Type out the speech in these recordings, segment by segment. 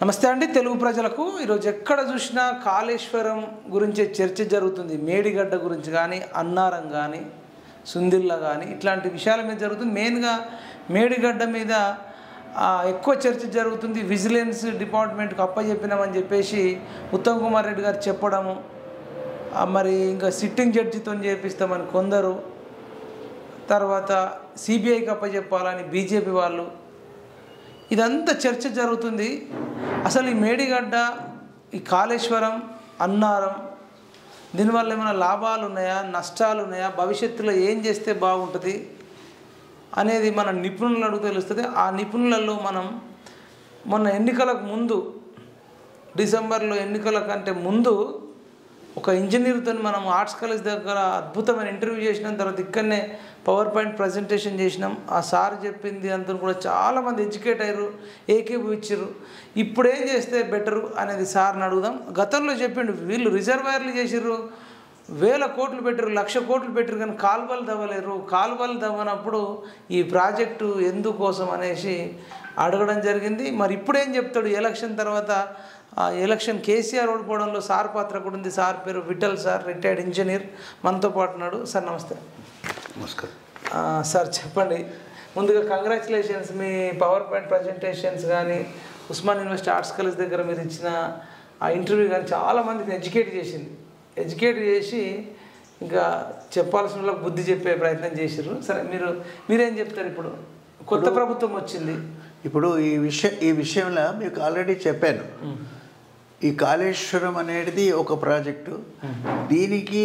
నమస్తే అండి తెలుగు ప్రజలకు ఈరోజు ఎక్కడ చూసినా కాళేశ్వరం గురించే చర్చ జరుగుతుంది. మేడిగడ్డ గురించి కానీ అన్నారం కానీ సుందిల్ల కానీ ఇట్లాంటి విషయాల మీద జరుగుతుంది. మెయిన్గా మేడిగడ్డ మీద ఎక్కువ చర్చ జరుగుతుంది. విజిలెన్స్ డిపార్ట్మెంట్కి అప్పచెప్పినామని చెప్పేసి ఉత్తమ్ కుమార్ రెడ్డి గారు చెప్పడము, మరి ఇంకా సిట్టింగ్ జడ్జితో చేపిస్తామని కొందరు, తర్వాత సిబిఐకి అప్పచెప్పాలని బీజేపీ వాళ్ళు, ఇదంతా చర్చ జరుగుతుంది. అసలు ఈ మేడిగడ్డ, ఈ కాళేశ్వరం, అన్నారం దీనివల్ల ఏమైనా లాభాలు ఉన్నాయా, నష్టాలు ఉన్నాయా, భవిష్యత్తులో ఏం చేస్తే బాగుంటుంది అనేది మన నిపుణులను అడుగు తెలుస్తుంది. ఆ నిపుణులలో మనం మొన్న ఎన్నికలకు ముందు, డిసెంబర్లో ఎన్నికల కంటే ముందు ఒక ఇంజనీర్తో మనం ఆర్ట్స్ కాలేజ్ దగ్గర అద్భుతమైన ఇంటర్వ్యూ చేసినాం. తర్వాత ఇక్కడనే పవర్ పాయింట్ ప్రజెంటేషన్ చేసినాం. ఆ సార్ చెప్పింది అంతా కూడా చాలామంది ఎడ్యుకేట్ అయ్యారు, ఏకీభవించారు. ఇప్పుడు ఏం చేస్తే బెటరు అనేది సార్ని అడుగుదాం. గతంలో చెప్పిండు వీళ్ళు రిజర్వాయర్లు చేసిర్రు, 1000 కోట్లు పెట్టారు, 1,00,000 కోట్లు పెట్టారు, కానీ కాలువలు తవ్వలేరు. కాలువలు తవ్వనప్పుడు ఈ ప్రాజెక్టు ఎందుకోసం అనేసి అడగడం జరిగింది. మరి ఇప్పుడేం చెప్తాడు? ఎలక్షన్ తర్వాత ఎలక్షన్ కేసీఆర్ ఓడిపోవడంలో సార్ పాత్ర కూడా ఉంది. సార్ పేరు విఠల్ సార్, రిటైర్డ్ ఇంజనీర్, మనతో పాటు ఉన్నాడు. సార్ నమస్తే. నమస్కారం సార్ చెప్పండి. ముందుగా కంగ్రాచులేషన్స్. మీ పవర్ పాయింట్ ప్రజెంటేషన్స్ కానీ, ఉస్మాన్ యూనివర్సిటీ ఆర్ట్స్ కాలేజ్ దగ్గర మీరు ఇచ్చిన ఆ ఇంటర్వ్యూ కానీ చాలామందికి ఎడ్యుకేట్ చేసి ఇంకా చెప్పాల్సిన వాళ్ళకి బుద్ధి చెప్పే ప్రయత్నం చేసిర్రు. సరే, మీరేం చెప్తారు? ఇప్పుడు కొత్త ప్రభుత్వం వచ్చింది. ఇప్పుడు ఈ విషయంలో మీకు ఆల్రెడీ చెప్పాను. ఈ కాళేశ్వరం అనేది ఒక ప్రాజెక్టు. దీనికి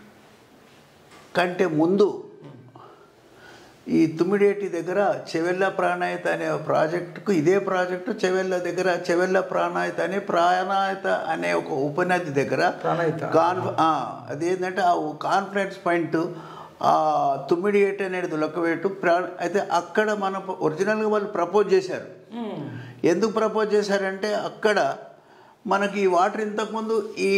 కంటే ముందు ఈ తుమ్మిడేటి దగ్గర చెవెళ్ళ ప్రాణాయత అనే ప్రాజెక్టుకు, ఇదే ప్రాజెక్టు చెవెళ్ళ దగ్గర చెవెళ్ళ ప్రాణాయత అనే ఒక ఉపనది దగ్గర అదేంటంటే ఆ కాన్ఫరెన్స్ పాయింట్ తుమ్మిడియేటి అనేది లొక్కవేటు అయితే అక్కడ మన ఒరిజినల్గా వాళ్ళు ప్రపోజ్ చేశారు. ఎందుకు ప్రపోజ్ చేశారంటే అక్కడ మనకి ఈ వాటర్ ఇంతకుముందు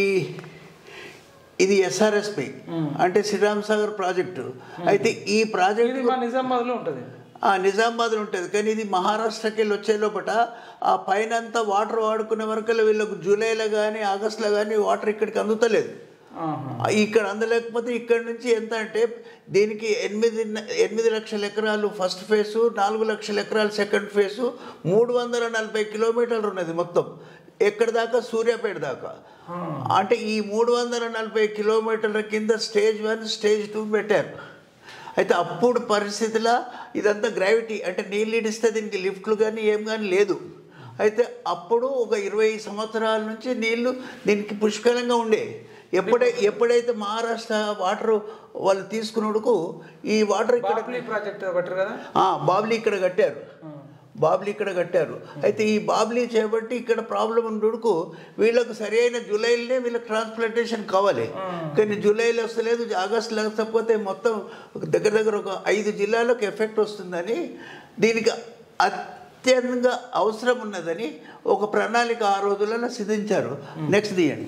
ఇది ఎస్ఆర్ఎస్పి అంటే శ్రీరామ్ సాగర్ ప్రాజెక్టు. అయితే ఈ ప్రాజెక్టు నిజామాబాద్లో ఉంటుంది, నిజామాబాద్లో ఉంటుంది. కానీ ఇది మహారాష్ట్రకి వెళ్ళి వచ్చే లోపల ఆ పైన వాటర్ వాడుకునే వరకు వీళ్ళకు జూలైలో కానీ ఆగస్టులో కానీ వాటర్ ఇక్కడికి అందుతలేదు. ఇక్కడ అందలేకపోతే ఇక్కడ నుంచి ఎంత అంటే దీనికి 8 లక్షల ఎకరాలు ఫస్ట్ ఫేసు, 4 లక్షల ఎకరాలు సెకండ్ ఫేసు, 340 కిలోమీటర్లు ఉన్నది మొత్తం. ఎక్కడి దాకా? సూర్యాపేట దాకా. అంటే ఈ 340 కిలోమీటర్ల కింద స్టేజ్ 1 స్టేజ్ 2 పెట్టారు. అయితే అప్పుడు పరిస్థితిలో ఇదంతా గ్రావిటీ అంటే నీళ్ళు ఇడిస్తే దీనికి లిఫ్ట్లు కానీ ఏం కానీ లేదు. అయితే అప్పుడు ఒక 20 సంవత్సరాల నుంచి నీళ్లు దీనికి పుష్కలంగా ఉండే. ఎప్పుడైతే మహారాష్ట్ర వాటర్ వాళ్ళు తీసుకున్నడుకు ఈ వాటర్ ఇక్కడ బాబ్లీ ఇక్కడ కట్టారు. అయితే ఈ బాబ్లీ చేపట్టి ఇక్కడ ప్రాబ్లం ఉండడుకు వీళ్ళకు సరైన జూలైలోనే వీళ్ళకి ట్రాన్స్ప్లాంటేషన్ కావాలి. కానీ జూలైలో వస్తలేదు, ఆగస్టులో వస్తకపోతే మొత్తం దగ్గర ఒక 5 జిల్లాలకు ఎఫెక్ట్ వస్తుందని, దీనికి అత్యంతంగా అవసరం ఉన్నదని ఒక ప్రణాళిక ఆ రోజులలో సిద్ధించారు. నెక్స్ట్ తీయండి.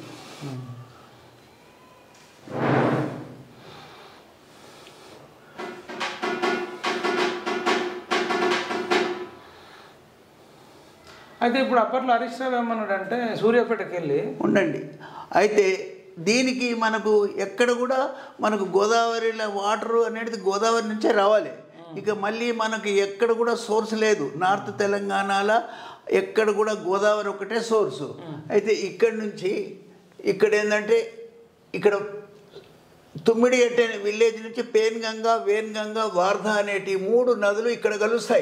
అయితే ఇప్పుడు అప్పట్లో హరీష్ రావు ఏమన్నాడంటే సూర్యాపేటకి వెళ్ళి ఉండండి. అయితే దీనికి మనకు ఎక్కడ కూడా మనకు గోదావరిలో వాటర్ అనేది గోదావరి నుంచే రావాలి. ఇక మళ్ళీ మనకి ఎక్కడ కూడా సోర్స్ లేదు. నార్త్ తెలంగాణలో ఎక్కడ కూడా గోదావరి ఒకటే సోర్సు. అయితే ఇక్కడ నుంచి ఇక్కడ ఏంటంటే ఇక్కడ తుమ్మిడిగట్ట అనే విలేజ్ నుంచి పేన్గంగా, వేన్గంగా, వార్ధ అనేటి 3 నదులు ఇక్కడ కలుస్తాయి.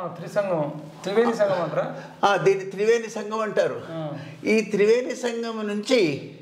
దీన్ని త్రివేణి సంగమం అంటారు. ఈ త్రివేణి సంగమం నుంచి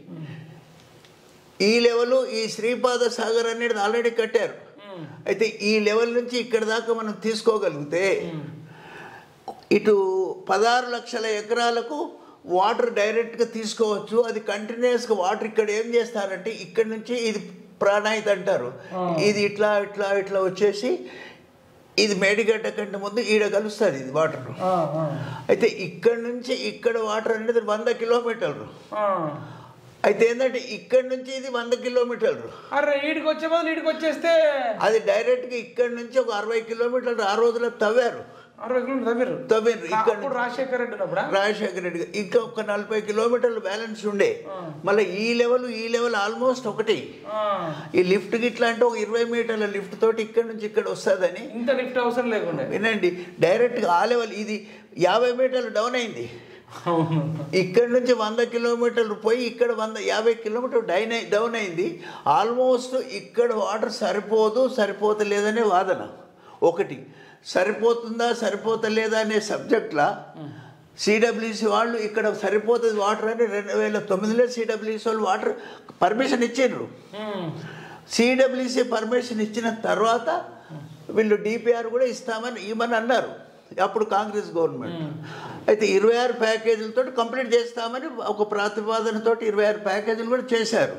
ఈ లెవెల్ ఈ శ్రీపాద సాగర్ అనేది ఆల్రెడీ కట్టారు. అయితే ఈ లెవెల్ నుంచి ఇక్కడ దాకా మనం తీసుకోగలిగితే ఇటు 16 లక్షల ఎకరాలకు వాటర్ డైరెక్ట్గా తీసుకోవచ్చు. అది కంటిన్యూస్గా వాటర్ ఇక్కడ ఏం చేస్తారంటే ఇక్కడ నుంచి ఇది ప్రాణాయిత అంటారు. ఇది ఇట్లా ఇట్లా ఇట్లా వచ్చేసి ఇది మేడిగడ్డ కంటే ముందు ఈడ కలుస్తుంది ఇది వాటర్. అయితే ఇక్కడ నుంచి ఇక్కడ వాటర్ అనేది 100 కిలోమీటర్లు. అయితే ఏంటంటే ఇక్కడ నుంచి ఇది 100 కిలోమీటర్లు. వచ్చేస్తే అది డైరెక్ట్గా ఇక్కడ నుంచి ఒక 60 కిలోమీటర్లు ఆ రోజులో తవ్వారు. 60 కిలోమీటర్లు తవ్విండ్రు. ఇక్కడ రాజశేఖర రెడ్డి ఉన్నప్పుడు రాజశేఖర రెడ్డి ఇంకా ఒక 40 కిలోమీటర్లు బ్యాలెన్స్ ఉండే. మళ్ళీ ఈ లెవెల్ ఆల్మోస్ట్ ఒకటి. ఈ లిఫ్ట్ గిట్లా అంటే ఒక 20 మీటర్ల లిఫ్ట్ తోటి ఇక్కడ నుంచి ఇక్కడ వస్తుందని, ఇంత లిఫ్ట్ అవసరం లేకుండా వినండి, డైరెక్ట్గా ఆ లెవెల్. ఇది 50 మీటర్లు డౌన్ అయింది. ఇక్కడ నుంచి 100 కిలోమీటర్లు పోయి ఇక్కడ 50 కిలోమీటర్లు డౌన్ అయింది. ఆల్మోస్ట్ ఇక్కడ వాటర్ సరిపోతలేదనే వాదన ఒకటి. సరిపోతుందా సరిపోతలేదా అనే సబ్జెక్ట్లా సిడబ్ల్యూసి వాళ్ళు ఇక్కడ సరిపోతుంది వాటర్ అని 2009లో సిడబ్ల్యూసి వాళ్ళు వాటర్ పర్మిషన్ ఇచ్చిండ్రు. సిడబ్ల్యూసి పర్మిషన్ ఇచ్చిన తర్వాత వీళ్ళు డిపిఆర్ కూడా ఇవ్వమని అన్నారు అప్పుడు కాంగ్రెస్ గవర్నమెంట్. అయితే 26 ప్యాకేజీలతో కంప్లీట్ చేస్తామని ఒక ప్రతిపాదనతో 26 ప్యాకేజీలు కూడా చేశారు.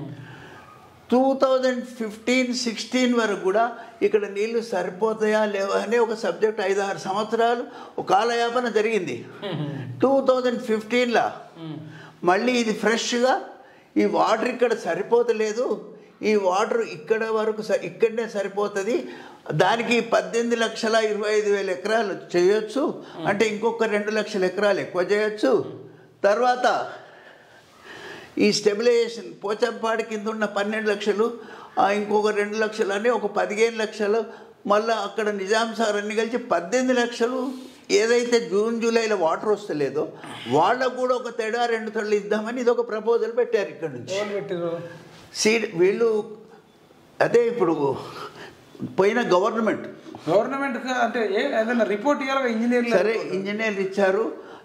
2015-16 వరకు కూడా ఇక్కడ నీళ్లు సరిపోతాయా లేవా అనే ఒక సబ్జెక్ట్ 5-6 సంవత్సరాలు ఒక కాలయాపన జరిగింది. 2015లో మళ్ళీ ఇది ఫ్రెష్గా ఈ వాటర్ ఇక్కడ సరిపోతలేదు, ఈ వాటర్ ఇక్కడ వరకు ఇక్కడనే సరిపోతుంది, దానికి 18,25,000 ఎకరాలు చేయొచ్చు, అంటే ఇంకొక 2 లక్షల ఎకరాలు ఎక్కువ చేయొచ్చు. తర్వాత ఈ స్టెబిలైజేషన్ పోచంపాడు కింద ఉన్న 12 లక్షలు, ఇంకొక 2 లక్షలు అని ఒక 15 లక్షలు, మళ్ళీ అక్కడ నిజాం సార్ అన్ని కలిసి 18 లక్షలు ఏదైతే జూన్ జూలైలో వాటర్ వస్తలేదో వాళ్ళకు కూడా ఒక 2 తళ్ళు ఇద్దామని ఇది ఒక ప్రపోజల్ పెట్టారు ఇక్కడ నుంచి. వీళ్ళు అదే ఇప్పుడు పోయిన గవర్నమెంట్ అంటే ఏదైనా రిపోర్ట్ ఇవ్వాలి ఇంజనీర్లు. సరే ఇంజనీర్లు ఇచ్చారు,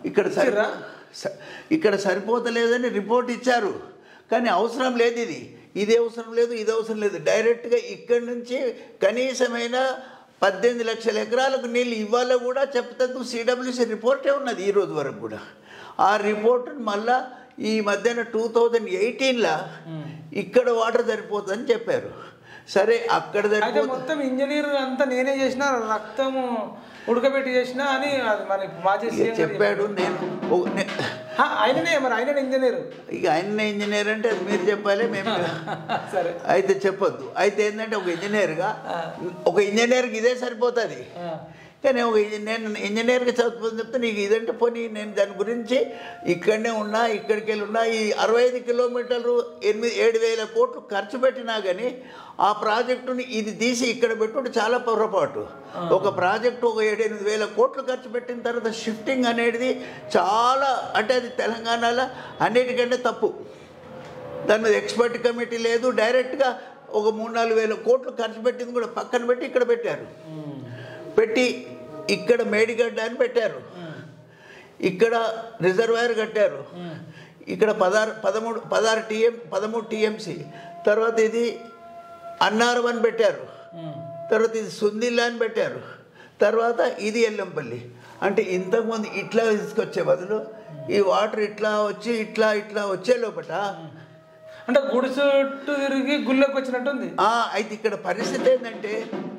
ఇక్కడ సరిపోతలేదని రిపోర్ట్ ఇచ్చారు, కానీ అవసరం లేదు, ఇది అవసరం లేదు, ఇది అవసరం లేదు. డైరెక్ట్గా ఇక్కడి నుంచి కనీసమైన 18 లక్షల ఎకరాలకు నీళ్ళు ఇవ్వాలో కూడా చెప్తాను. సిడబ్ల్యూసి రిపోర్టే ఉన్నది ఈ రోజు వరకు కూడా. ఆ రిపోర్ట్ మళ్ళా ఈ మధ్యన 2018లో ఇక్కడ వాటర్ సరిపోతుందని చెప్పారు. సరే అక్కడ మొత్తం ఇంజనీర్ అంతా నేనే చేసిన, రక్తము ఉడకబెట్టి చేసిన అని మన మాజీ చెప్పాడు. ఆయననే ఇంజనీర్. ఇక ఆయననే ఇంజనీర్ అంటే అది మీరు చెప్పాలి, మేము సరే అయితే చెప్పొద్దు. అయితే ఏంటంటే ఒక ఇంజనీర్కి ఇదే సరిపోతుంది, కానీ నేను ఇంజనీర్గా చదువుతుంది చెప్తే నీకు ఇదంటే పోనీ నేను దాని గురించి ఇక్కడనే ఉన్నా, ఇక్కడికి వెళ్ళి ఉన్నా. ఈ 65 కిలోమీటర్లు 7,000 కోట్లు ఖర్చు పెట్టినా కానీ ఆ ప్రాజెక్టుని ఇది తీసి ఇక్కడ పెట్టుకుంటే చాలా పొరపాటు. ఒక ప్రాజెక్టు ఒక 7,000-8,000 కోట్లు ఖర్చు పెట్టిన తర్వాత షిఫ్టింగ్ అనేది చాలా, అంటే అది తెలంగాణలో అన్నిటికంటే తప్పు. దాని మీద ఎక్స్పర్ట్ కమిటీ లేదు, డైరెక్ట్గా ఒక 3-4 కోట్లు ఖర్చు పెట్టింది కూడా పక్కన పెట్టి ఇక్కడ పెట్టారు. పెట్టి ఇక్కడ మేడిగడ్డ అని పెట్టారు, ఇక్కడ రిజర్వాయర్ కట్టారు, ఇక్కడ 13 టీఎంసీ, తర్వాత ఇది అన్నారం అని పెట్టారు, తర్వాత ఇది సుందిల్లా అని పెట్టారు, తర్వాత ఇది ఎల్లంపల్లి. అంటే ఇంతకుముందు ఇట్లా తీసుకొచ్చే బదులు ఈ వాటర్ ఇట్లా వచ్చి ఇట్లా వచ్చే లోపల అంటే గుడిసు తిరిగి గుళ్ళకి వచ్చినట్టుంది. అయితే ఇక్కడ పరిస్థితి ఏంటంటే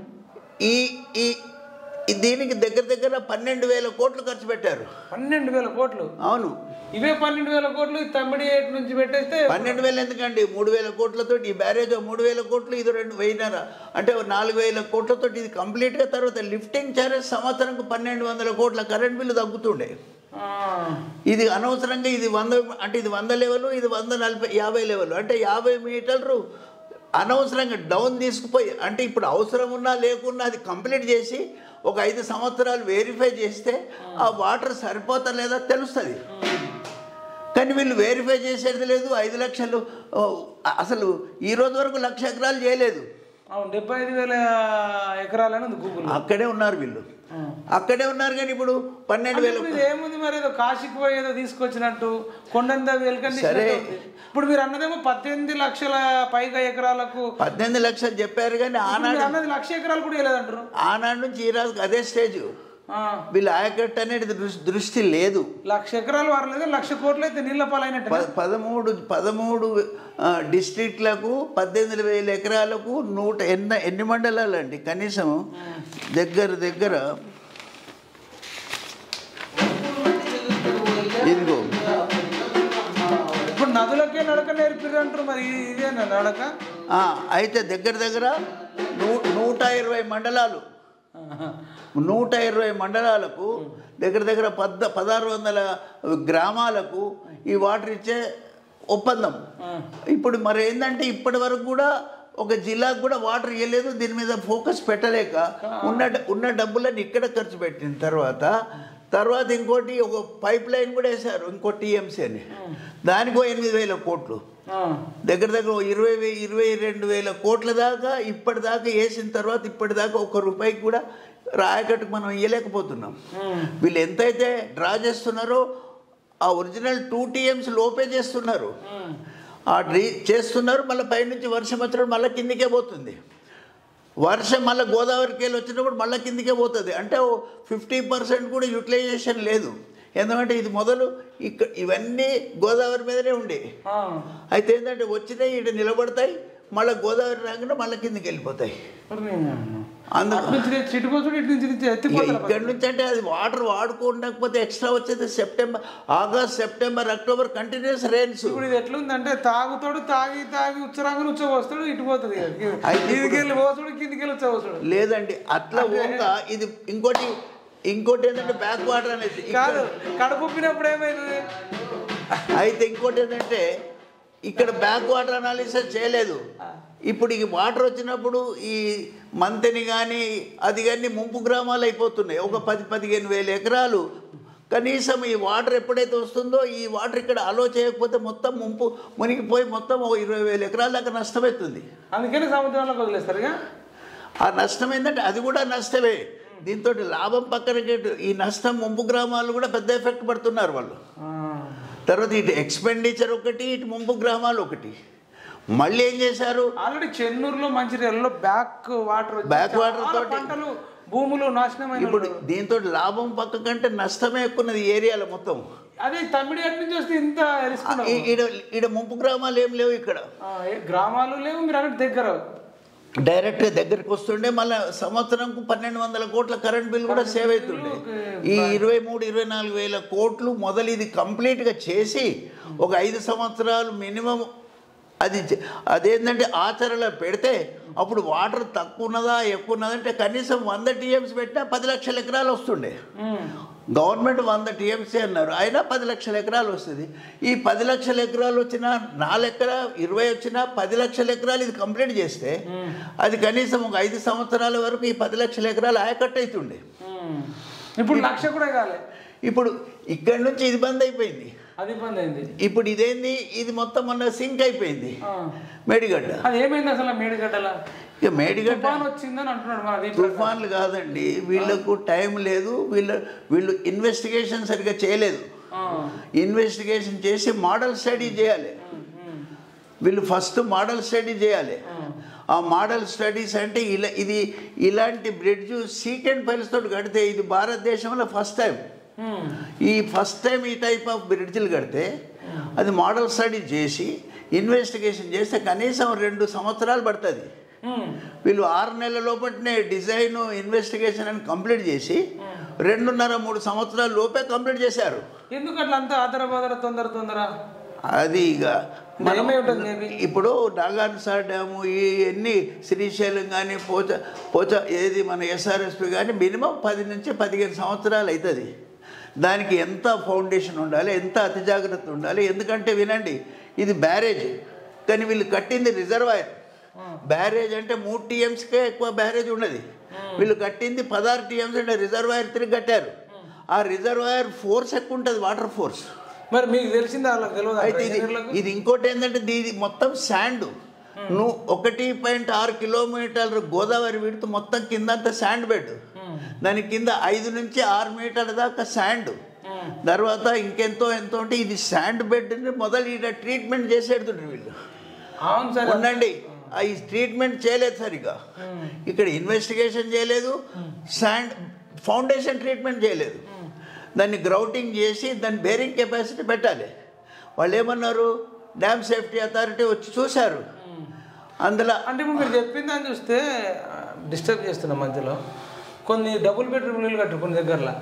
దీనికి దగ్గర 12,000 కోట్లు ఖర్చు పెట్టారు. 12,000 కోట్లు? అవును. ఇవే 12,000 కోట్లు తమ్మిడి నుంచి పెట్టేస్తే 12,000 ఎందుకండి, 3,000 కోట్లతో ఈ బ్యారేజ్ 3,000 కోట్లు, ఇది 2,000 అంటే 4,000 కోట్లతో ఇది కంప్లీట్గా. తర్వాత లిఫ్టింగ్ ఛార్జెస్ సంవత్సరంకు 1,200 కోట్ల కరెంట్ బిల్లు తగ్గుతుండే. ఇది అనవసరంగా ఇది 100, అంటే ఇది 100 లెవెల్, ఇది 150 లెవెల్, అంటే 50 మీటర్లు అనవసరంగా డౌన్ తీసుకుపోయి, అంటే ఇప్పుడు అవసరం ఉన్నా లేకున్నా అది కంప్లీట్ చేసి ఒక 5 సంవత్సరాలు వెరిఫై చేస్తే ఆ వాటర్ సరిపోతలేదా తెలుస్తుంది. కానీ వీళ్ళు వెరిఫై చేసేది లేదు. 5 లక్షలు అసలు ఈ రోజు వరకు 1,00,000 ఎకరాలు చేయలేదు. 75,000 ఎకరాలని ఉంది గూగుల్. అక్కడే ఉన్నారు వీళ్ళు, అక్కడే ఉన్నారు. కానీ ఇప్పుడు 12,000 ఏముంది మరి, ఏదో కాశీకి పోయి ఏదో తీసుకొచ్చినట్టు కొండంత వెల్కని. సరే ఇప్పుడు మీరు అన్నదేమో 18 లక్షల పైగా ఎకరాలకు 18 లక్షలు చెప్పారు, కానీ ఆనాడు అన్నది 1,00,000 ఎకరాలు కూడా వేయలేదంటారు. ఆనాడు నుంచి ఈ రోజు అదే స్టేజ్. వీళ్ళు ఆయకట్టు అనేది దృష్టి లేదు. 1,00,000 ఎకరాలు వారలేదు, 1,00,000 కోట్లు అయితే నీళ్ళ పాలైనట్టు. 13 డిస్ట్రిక్ట్లకు 18,000 ఎకరాలకు ఎన్ని మండలాలు అండి కనీసం? దగ్గర ఇదిగో ఇప్పుడు నదులకే నడక నేర్పిరు అంటారు, మరి ఇదేనా నడక? అయితే దగ్గర 120 మండలాలు 120 మండలాలకు దగ్గర దగ్గర 1600 గ్రామాలకు ఈ వాటర్ ఇచ్చే ఒప్పందం. ఇప్పుడు మరి ఏంటంటే ఇప్పటి వరకు కూడా ఒక జిల్లాకు కూడా వాటర్ ఇవ్వలేదు. దీని మీద ఫోకస్ పెట్టలేక ఉన్న డబ్బులను ఇక్కడ ఖర్చు పెట్టిన తర్వాత ఇంకోటి ఒక పైప్ లైన్ కూడా వేశారు, ఇంకో టీఎంసీ అని. దానికో 8,000 కోట్లు, దగ్గర దగ్గర 22,000 కోట్ల దాకా ఇప్పటిదాకా వేసిన తర్వాత ఇప్పటిదాకా ₹1 కూడా రాయకట్టుకు మనం ఇవ్వలేకపోతున్నాం. వీళ్ళు ఎంతైతే డ్రా చేస్తున్నారో ఆ ఒరిజినల్ 2 TMs లోపే చేస్తున్నారు. ఆ చేస్తున్నారు, మళ్ళీ పైనుంచి వర్షం వచ్చినప్పుడు మళ్ళీ కిందికే పోతుంది. వర్షం మళ్ళీ గోదావరికి వెళ్ళి వచ్చినప్పుడు మళ్ళీ కిందికే పోతుంది. అంటే 50% కూడా యూటిలైజేషన్ లేదు. ఎందుకంటే ఇది మొదలు ఇవన్నీ గోదావరి మీదనే ఉండే. అయితే ఏంటంటే వచ్చినాయి ఇటు నిలబడతాయి, మళ్ళీ గోదావరి రాకుండా మళ్ళీ కిందికి వెళ్ళిపోతాయి. ఇక్కడ నుంచి అంటే అది వాటర్ వాడుకోకపోతే ఎక్స్ట్రా వచ్చేది August September October continuous rains. ఇప్పుడు ఇది ఎట్లుందంటే తాగుతాడు, తాగి ఉచ్చరాంగలు ఉచ్చవస్తాడు, ఇటు పోతుంది, కిందికెళ్ళి పోతాడు, కిందికెళ్ళి ఉచ్చవస్తాడు. లేదండి అట్లా పోక ఇది ఇంకోటి ఏంటంటే బ్యాక్ వాటర్ అనేది కాదు, కడుపుప్పినప్పుడు ఏమైతుంది. అయితే ఇంకోటి ఏంటంటే ఇక్కడ బ్యాక్ వాటర్ అనాలిసిస్ చేయలేదు. ఇప్పుడు ఈ వాటర్ వచ్చినప్పుడు ఈ మంతెని కానీ అది కానీ ముంపు గ్రామాలు అయిపోతున్నాయి. ఒక 10-15 వేల ఎకరాలు కనీసం ఈ వాటర్ ఎప్పుడైతే వస్తుందో ఈ వాటర్ ఇక్కడ అలో చేయకపోతే మొత్తం ముంపు మునిగిపోయి మొత్తం 20,000 ఎకరాల దాకా నష్టమవుతుంది. అందుకని సముద్రంలోకి వదిలేస్తారు. ఆ నష్టం ఏంటంటే అది కూడా నష్టమే. దీంతో లాభం పక్కన ఈ నష్టం ముంపు గ్రామాలు కూడా పెద్ద ఎఫెక్ట్ పడుతున్నారు వాళ్ళు. తర్వాత ఇటు ఎక్స్పెండిచర్ ఒకటి, ఇటు ముంపు గ్రామాలు ఒకటి. మళ్ళీ ఏం చేశారు, ఆల్రెడీ చెన్నూరులో మంచిర్యాలలో బ్యాక్ వాటర్ తోటి పంటలు భూములు నాశనం. ఇప్పుడు దీంతో లాభం పక్క కంటే నష్టమే ఎక్కున్నది ఏరియాలో మొత్తం. అదే తమిళనాడు నుంచి వస్తే ఇంత ఈడ ముంపు గ్రామాలు ఏం లేవు, ఇక్కడ గ్రామాలు లేవు. మీరు అన్నట్టు దగ్గర డైరెక్ట్గా దగ్గరికి వస్తుండే. మళ్ళీ సంవత్సరంకు 1,200 కోట్ల కరెంట్ బిల్ కూడా సేవ్ అవుతుండే. ఈ 23-24 వేల కోట్లు మొదలు ఇది కంప్లీట్గా చేసి ఒక 5 సంవత్సరాలు మినిమం అదేంటంటే ఆచరణలో పెడితే అప్పుడు వాటర్ తక్కువ ఉన్నదా ఎక్కువ ఉన్నదంటే కనీసం 100 TMs పెట్టినా 10 లక్షల ఎకరాలు వస్తుండే. గవర్నమెంట్ 100 TMs అన్నారు, అయినా 10 లక్షల ఎకరాలు వస్తుంది. ఈ 10 లక్షల ఎకరాలు వచ్చినా 4 ఎకరా 20 వచ్చినా 10 లక్షల ఎకరాలు ఇది కంప్లీట్ చేస్తే అది కనీసం ఒక 5 సంవత్సరాల వరకు ఈ 10 లక్షల ఎకరాలు ఆయకట్టు అవుతుండే. ఇప్పుడు 1,00,000 కూడా కాలే. ఇప్పుడు ఇక్కడి నుంచి ఇది బంద్ అయిపోయింది, అది బంద్ అయింది. ఇప్పుడు ఇదేంది, ఇది మొత్తం మొన్న సింక్ అయిపోయింది మేడిగడ్డ. అది ఏమైంది అసలు మేడిగడ్డలా? ఇక మేడిగడ్డ వచ్చిందని అంటున్నాడు. తుఫాన్లు కాదండి, వీళ్ళకు టైం లేదు. వీళ్ళు ఇన్వెస్టిగేషన్ సరిగ్గా చేయలేదు. ఇన్వెస్టిగేషన్ చేసి మోడల్ స్టడీ చేయాలి. వీళ్ళు ఫస్ట్ మోడల్ స్టడీ చేయాలి. ఆ మోడల్ స్టడీస్ అంటే ఇలాంటి బ్రిడ్జ్ సీకెండ్ ఫైల్స్ తోటి కడితే ఇది భారతదేశంలో ఫస్ట్ టైం. ఫస్ట్ టైం ఈ టైప్ ఆఫ్ బ్రిడ్జ్లు కడితే అది మోడల్ స్టడీ చేసి ఇన్వెస్టిగేషన్ చేస్తే కనీసం 2 సంవత్సరాలు పడుతుంది. వీళ్ళు 6 నెలల లోపలనే డిజైన్ ఇన్వెస్టిగేషన్ అని కంప్లీట్ చేసి 2.5-3 సంవత్సరాల లోపే కంప్లీట్ చేశారు. ఎందుకు అట్లా అంతా ఆదర తొందర అది ఇక ఇప్పుడు నాగార్జున డ్యాము ఇవన్నీ శ్రీశైలం కానీ పోచ ఏది మన SRSP కానీ మినిమం 10 నుంచి 15 సంవత్సరాలు అవుతుంది. దానికి ఎంత ఫౌండేషన్ ఉండాలి, ఎంత అతి జాగ్రత్త ఉండాలి. ఎందుకంటే వినండి, ఇది బ్యారేజ్ కానీ వీళ్ళు కట్టింది రిజర్వాయర్. బ్యారేజ్ అంటే 3 TMsకే ఎక్కువ బ్యారేజ్ ఉన్నది. వీళ్ళు కట్టింది 16 TMs అంటే రిజర్వాయర్ తిరిగి కట్టారు. ఆ రిజర్వాయర్ ఫోర్స్ ఎక్కువ ఉంటుంది, వాటర్ ఫోర్స్. మరి మీకు తెలిసింది అయితే ఇది ఇంకోటి ఏంటంటే ఇది మొత్తం శాండ్. 1.6 కిలోమీటర్లు గోదావరి విడుతు మొత్తం కిందంతా శాండ్ బెడ్. దాని కింద 5 నుంచి 6 మీటర్ల దాకా శాండ్. తర్వాత ఇంకెంతో ఉంటే ఇది శాండ్ బెడ్ని మొదలు ఇక్కడ ట్రీట్మెంట్ చేసేడుతుండ్రు వీళ్ళు. ఉండండి, ఈ ట్రీట్మెంట్ చేయలేదు సరిగా, ఇక్కడ ఇన్వెస్టిగేషన్ చేయలేదు, శాండ్ ఫౌండేషన్ ట్రీట్మెంట్ చేయలేదు. దాన్ని గ్రౌటింగ్ చేసి దాని బేరింగ్ కెపాసిటీ పెట్టాలి. వాళ్ళు ఏమన్నారు, డ్యామ్ సేఫ్టీ అథారిటీ వచ్చి చూశారు. అందులో అంటే మీరు చెప్పిందని చూస్తే డిస్టర్బ్ చేస్తున్న మధ్యలో కొన్ని డబుల్ బెడ్రూమ్ ఇల్లు కట్టారు కొన్ని దగ్గరలో.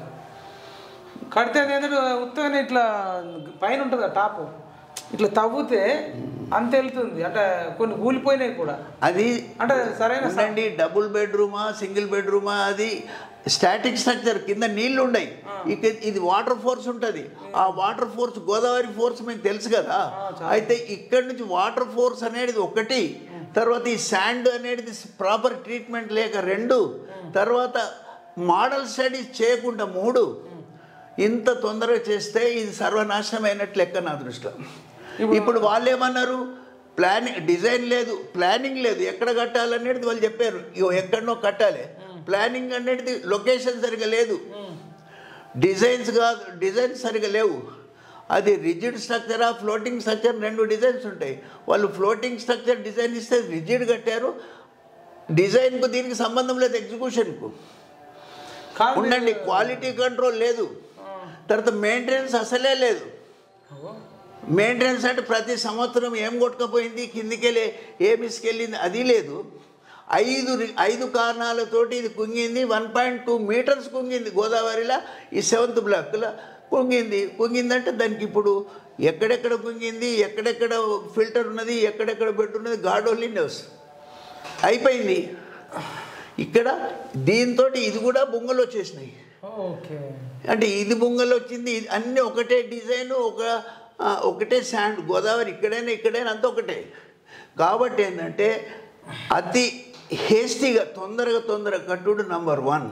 కడితే అది ఏంటంటే ఉత్తగానే ఇట్లా పైన ఉంటుంది టాప్, ఇట్లా తవ్వుతే అంత వెళ్తుంది అంటే కొన్ని కూలిపోయినాయి కూడా. అది అంటే సరైన ఉండండి, డబుల్ బెడ్రూమా సింగిల్ బెడ్రూమా, అది స్టాటిక్ స్ట్రక్చర్, కింద నీళ్లు ఉన్నాయి, ఇది వాటర్ ఫోర్స్ ఉంటుంది. ఆ వాటర్ ఫోర్స్ గోదావరి ఫోర్స్ మీకు తెలుసు కదా. అయితే ఇక్కడ నుంచి వాటర్ ఫోర్స్ అనేది ఒకటి, తర్వాత ఈ శాండ్ అనేది ప్రాపర్ ట్రీట్మెంట్ లేక 2, తర్వాత మోడల్ స్టడీస్ చేయకుండా 3, ఇంత తొందరగా చేస్తే ఇది సర్వనాశనం అయినట్లు లెక్క నా దృష్టిలో. ఇప్పుడు వాళ్ళు ఏమన్నారు, ప్లానింగ్, డిజైన్ లేదు, ప్లానింగ్ లేదు, ఎక్కడ కట్టాలనేది వాళ్ళు చెప్పారు, ఎక్కడనో కట్టాలి. ప్లానింగ్ అనేది లొకేషన్ సరిగా లేదు, డిజైన్స్ కాదు, డిజైన్స్ సరిగా లేవు. అది రిజిడ్ స్ట్రక్చరా ఫ్లోటింగ్ స్ట్రక్చర్ 2 డిజైన్స్ ఉంటాయి. వాళ్ళు ఫ్లోటింగ్ స్ట్రక్చర్ డిజైన్ ఇస్తే రిజిడ్ కట్టారు, డిజైన్కు దీనికి సంబంధం లేదు, ఎగ్జిక్యూషన్కు. ఉండండి, క్వాలిటీ కంట్రోల్ లేదు, తర్వాత మెయింటెనెన్స్ అసలే లేదు. మెయింటెనెన్స్ అంటే ప్రతి సంవత్సరం ఏం కొట్టుకపోయింది, కిందికెళ్ళి ఏమి ఇసుకెళ్ళింది అది లేదు. 5 కారణాలతోటి ఇది కుంగింది. 1.2 మీటర్స్ కుంగింది గోదావరిలో, ఈ 7th బ్లాక్లో కుంగిందంటే దానికి ఇప్పుడు ఎక్కడెక్కడ కుంగింది, ఎక్కడెక్కడ ఫిల్టర్ ఉన్నది, ఎక్కడెక్కడ బెడ్ ఉన్నది, గాడ్ ఓన్లీ నోస్. అయిపోయింది. ఇక్కడ దీంతో ఇది కూడా బొంగలు వచ్చేసినాయి. అంటే ఇది బొంగలు వచ్చింది, అన్నీ ఒకటే డిజైను, ఒకటే శాండ్. గోదావరి ఇక్కడైనా అంతా ఒకటే. కాబట్టి ఏంటంటే అతి హేస్టీగా తొందరగా కట్టుడు నంబర్ 1.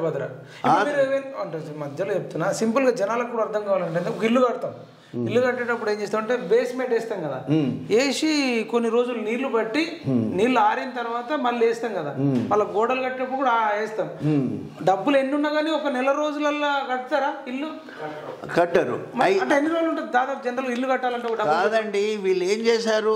మధ్యలో చెప్తున్నా, సింపుల్గా జనాలకు కూడా అర్థం కావాలంటే ఒక ఇల్లు కడతాం, ఇల్లు కట్టేటప్పుడు ఏం చేస్తాం అంటే బేస్మెంట్ వేస్తాం కదా, వేసి కొన్ని రోజులు నీళ్లు బట్టి నీళ్లు ఆరిన తర్వాత మళ్ళీ వేస్తాం కదా, మళ్ళీ గోడలు కట్టేటప్పుడు కూడా వేస్తాం. డబ్బులు ఎన్ని ఉన్నా కానీ ఒక నెల రోజులల్లో కడతారా ఇల్లు? కట్టరు. అంటే ఎన్ని రోజులు ఉంటుంది దాదాపు జనరల్ ఇల్లు కట్టాలంటే? కాదండి, వీళ్ళు ఏం చేశారు,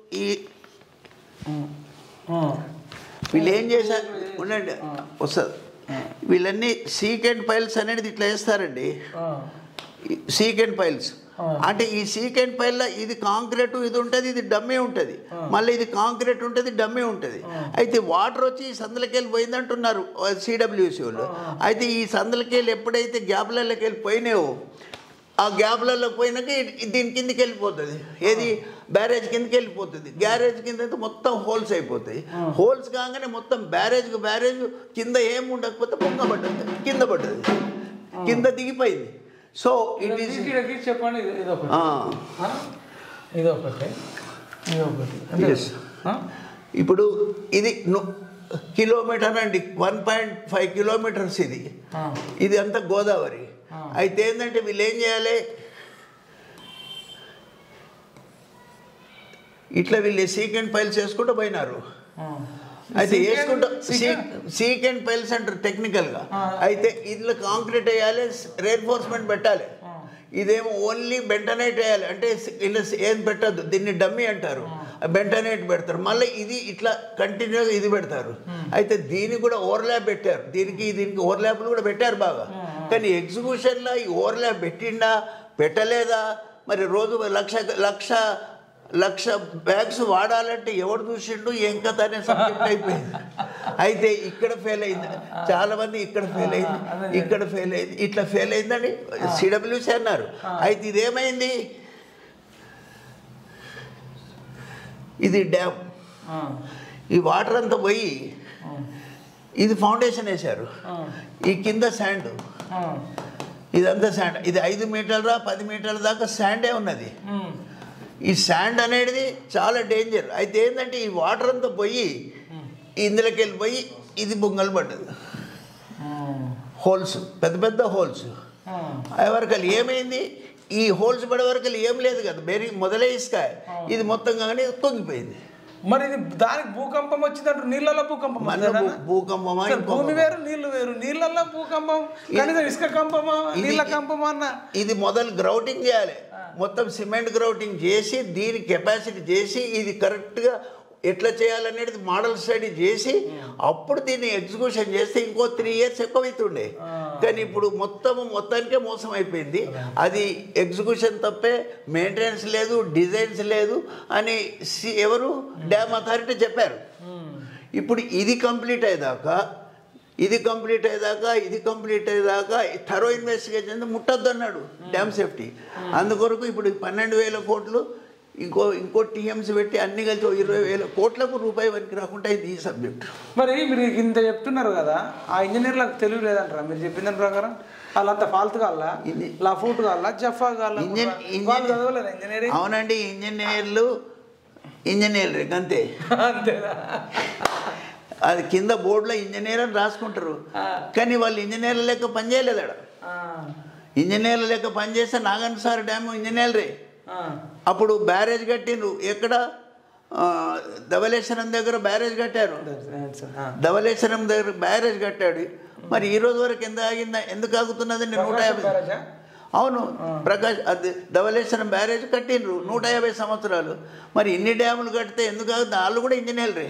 ఉండండి వస్తుంది, వీళ్ళన్నీ సీకెండ్ పైల్స్ అనేది ఇట్లా వేస్తారండి. సీకెండ్ పైల్స్ అంటే ఈ సీకెండ్ పైల్లో ఇది కాంక్రీట్ ఇది ఉంటుంది, ఇది డమ్మీ ఉంటుంది, మళ్ళీ ఇది కాంక్రీట్ ఉంటుంది, డమ్మీ ఉంటుంది. అయితే వాటర్ వచ్చి ఈ సందులకెళ్ళి పోయిందంటున్నారు సిడబ్ల్యూసి వాళ్ళు. అయితే ఈ సందులకెళ్ళి ఎప్పుడైతే గ్యాప్లలోకి వెళ్ళి పోయినాయో, ఆ గ్యాప్లలో పోయినాక దీని కిందకి వెళ్ళిపోతుంది. ఏది బ్యారేజ్ కిందకి వెళ్ళిపోతుంది. గ్యారేజ్ కింద అయితే మొత్తం హోల్స్ అయిపోతాయి. హోల్స్ కాగానే మొత్తం బ్యారేజ్ కింద ఏం ఉండకపోతే పొంగబడ్డది, కింద పడ్డది, కింద దిగిపోయింది. సో ఇట్ ఈస్ చెప్పండి. ఇప్పుడు ఇది కిలోమీటర్ అండి, 1.5 కిలోమీటర్స్ ఇది అంతా గోదావరి. అయితే ఏంటంటే వీళ్ళు ఏం చేయాలి, ఇట్లా వీళ్ళు సీకెండ్ పైల్స్ వేసుకుంటూ పోయినారు. అయితే వేసుకుంటూ సీకెండ్ పైల్స్ అంటారు టెక్నికల్గా. అయితే ఇందులో కాంక్రీట్ వేయాలి, రేన్ఫోర్స్మెంట్ పెట్టాలి. ఇదేమో ఓన్లీ బెంటనైట్ వేయాలి, అంటే ఇలా ఏం పెట్టద్దు, దీన్ని డమ్మీ అంటారు. బెంటనైట్ పెడతారు, మళ్ళీ ఇది ఇట్లా కంటిన్యూగా ఇది పెడతారు. అయితే దీనికి కూడా ఓవర్లాప్ పెట్టారు, దీనికి ఓవర్లాప్లు కూడా పెట్టారు బాగా. కానీ ఎగ్జిక్యూషన్లో ఈ ఓవర్లాప్ పెట్టలేదా? మరి రోజు లక్ష బ్యాగ్స్ వాడాలంటే ఎవరు చూసిండు, ఏం కథ అనే సబ్జెక్ట్ అయిపోయింది. అయితే ఇక్కడ ఫెయిల్ అయింది, చాలామంది ఇక్కడ ఫెయిల్ అయింది, ఇట్లా ఫెయిల్ అయిందని సిడబ్ల్యూసి అన్నారు. అయితే ఇదేమైంది, ఇది డ్యామ్, ఈ వాటర్ అంతా పోయి ఇది ఫౌండేషన్ వేశారు, ఈ కింద శాండ్, ఇదంతా శాండ్. ఇది 5 మీటర్ల 10 మీటర్ల దాకా శాండే ఉన్నది. ఈ శాండ్ అనేది చాలా డేంజర్. అయితే ఏంటంటే ఈ వాటర్ అంతా పోయి ఇందులోకి వెళ్ళిపోయి ఇది బొంగలు పడ్డది, హోల్స్, పెద్ద హోల్స్. ఎవరికల్లి ఏమైంది, ఈ హోల్స్ పడే వరకు ఏం లేదు కదా, మొదలే ఇసుక, ఇది మొత్తం కానీ తొంగిపోయింది. మరి ఇది దానికి భూకంపం వచ్చిందంటే నీళ్ళల్లో భూకంపమా, భూమి వేరు నీళ్లు వేరు, నీళ్ళల్లో భూకంపం, కనీసం ఇసుక కంపమా నీళ్ళ కంపమా అన్న. ఇది మొదలు గ్రౌటింగ్ చేయాలి, మొత్తం సిమెంట్ గ్రౌటింగ్ చేసి దీని కెపాసిటీ చేసి ఇది కరెక్ట్గా ఎట్లా చేయాలనేది మోడల్ స్టడీ చేసి అప్పుడు దీన్ని ఎగ్జిక్యూషన్ చేస్తే ఇంకో 3 years ఎక్కువ అవుతుండే. కానీ ఇప్పుడు మొత్తానికే మోసం అయిపోయింది. అది ఎగ్జిక్యూషన్ తప్పే, మెయింటెనెన్స్ లేదు, డిజైన్స్ లేదు అని ఎవరు డ్యామ్ అథారిటీ చెప్పారు. ఇప్పుడు ఇది కంప్లీట్ అయ్యేదాకా థరో ఇన్వెస్టిగేషన్ ముట్టద్దు అన్నాడు డ్యామ్ సేఫ్టీ. అందుకొరకు ఇప్పుడు 12,000 కోట్లు ఇంకో టీఎంసీ పెట్టి అన్ని కలిసి 20,000 కోట్లకు రూపాయి వరకు రాకుండా ఇది ఈ సబ్జెక్ట్. మరి మీరు ఇంత చెప్తున్నారు కదా, ఆ ఇంజనీర్లకు తెలివి లేదంటారా మీరు చెప్పిన దాని ప్రకారం? వాళ్ళంతా ఫాల్తు కావాలా, లఫూట్ కావాలా, జఫా కావాలా? చదవలేదా ఇంజనీరింగ్? అవునండి, ఇంజనీర్లు అంతే. అంతేనా? అది కింద బోర్డులో ఇంజనీర్ అని రాసుకుంటారు, కానీ వాళ్ళు ఇంజనీర్ల లెక్క పనిచేయలేదు. ఆడ ఇంజనీర్ల లెక్క పనిచేస్తే నాగన్సార్ డ్యాము ఇంజనీర్లే. అప్పుడు బ్యారేజ్ కట్టిండ్రు, ఎక్కడ ధవళేశ్వరం దగ్గర బ్యారేజ్ కట్టారు. ధవళేశ్వరం దగ్గర బ్యారేజ్ కట్టాడు. మరి ఈ రోజు వరకు ఎందుకు ఆగుతున్నదండి? 150. అవును, ప్రకాష్ అది ధవళేశ్వరం బ్యారేజ్ కట్టిండ్రు 150 సంవత్సరాలు. మరి ఇన్ని డ్యాములు కడితే ఎందుకు ఆగుతుంది? వాళ్ళు కూడా ఇంజనీర్లే.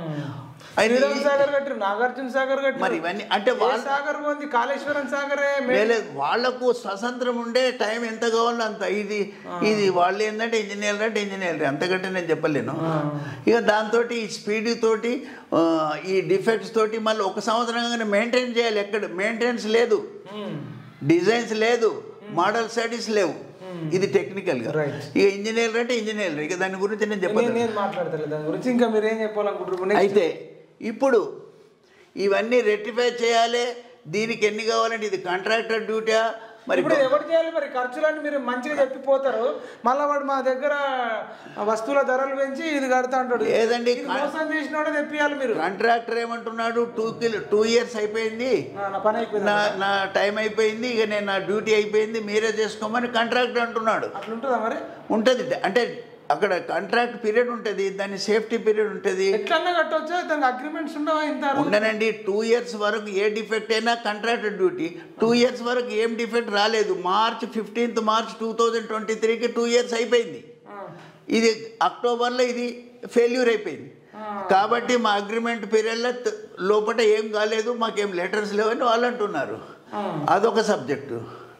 నాగార్జున సాగర్ మరి ఇవన్నీ అంటే సాగర్ ఉంది, కాళేశ్వరం సాగరే. వాళ్లకు స్వతంత్రం ఉండే టైం ఎంత కావాలో అంత. ఇది వాళ్ళు ఏంటంటే ఇంజనీర్లు అంతకంటే నేను చెప్పలేను. ఇక దాంతో ఈ స్పీడ్ తోటి ఈ డిఫెక్ట్స్ తోటి మళ్ళీ 1 సంవత్సరంగానే మెయింటైన్ చేయాలి. ఎక్కడ మెయింటెనెన్స్ లేదు, డిజైన్స్ లేదు, మోడల్ స్టడీస్ లేవు. ఇది టెక్నికల్గా. ఇక ఇంజనీర్లు అంటే ఇంజనీర్లు, ఇక దాని గురించి నేను చెప్పాను, మాట్లాడతాను దాని గురించి. ఇంకా మీరు ఏం చెప్పాలనుకుంటున్నారు? అయితే ఇప్పుడు ఇవన్నీ రెక్టిఫై చేయాలి. దీనికి ఎన్ని కావాలంటే ఇది కాంట్రాక్టర్ డ్యూటీ. మరి ఇప్పుడు ఎవరు చేయాలి? మరి ఖర్చులన్నీ మీరు మంచిగా చెప్పిపోతారు, మళ్ళీ వాడు మా దగ్గర వస్తువుల ధరలు పెంచి ఇది కడతా అంటాడు. ఏదండి మోసం చేసినోడే తెప్పియాలి మీరు. కాంట్రాక్టర్ ఏమంటున్నాడు? 2 years అయిపోయింది, నా టైం అయిపోయింది, ఇక నేను నా డ్యూటీ అయిపోయింది, మీరే చేసుకోమని కాంట్రాక్టర్ అంటున్నాడు. అట్లుంటుందా? మరి ఉంటుంది. అంటే అక్కడ కాంట్రాక్ట్ పీరియడ్ ఉంటుంది, దాని సేఫ్టీ పీరియడ్ ఉంటుంది. ఎట్లన్నా కట్టవచ్చా? దానికి అగ్రిమెంట్స్ ఉండనండి. 2 years వరకు ఏ డిఫెక్ట్ అయినా కాంట్రాక్టర్ డ్యూటీ. 2 years వరకు ఏం డిఫెక్ట్ రాలేదు. March 15th, 2023కి 2 years అయిపోయింది. ఇది అక్టోబర్లో ఇది ఫెయిల్యూర్ అయిపోయింది. కాబట్టి మా అగ్రిమెంట్ పీరియడ్లో లోపల ఏం కాలేదు, మాకేం లెటర్స్ లేవని వాళ్ళు అంటున్నారు. అదొక సబ్జెక్టు.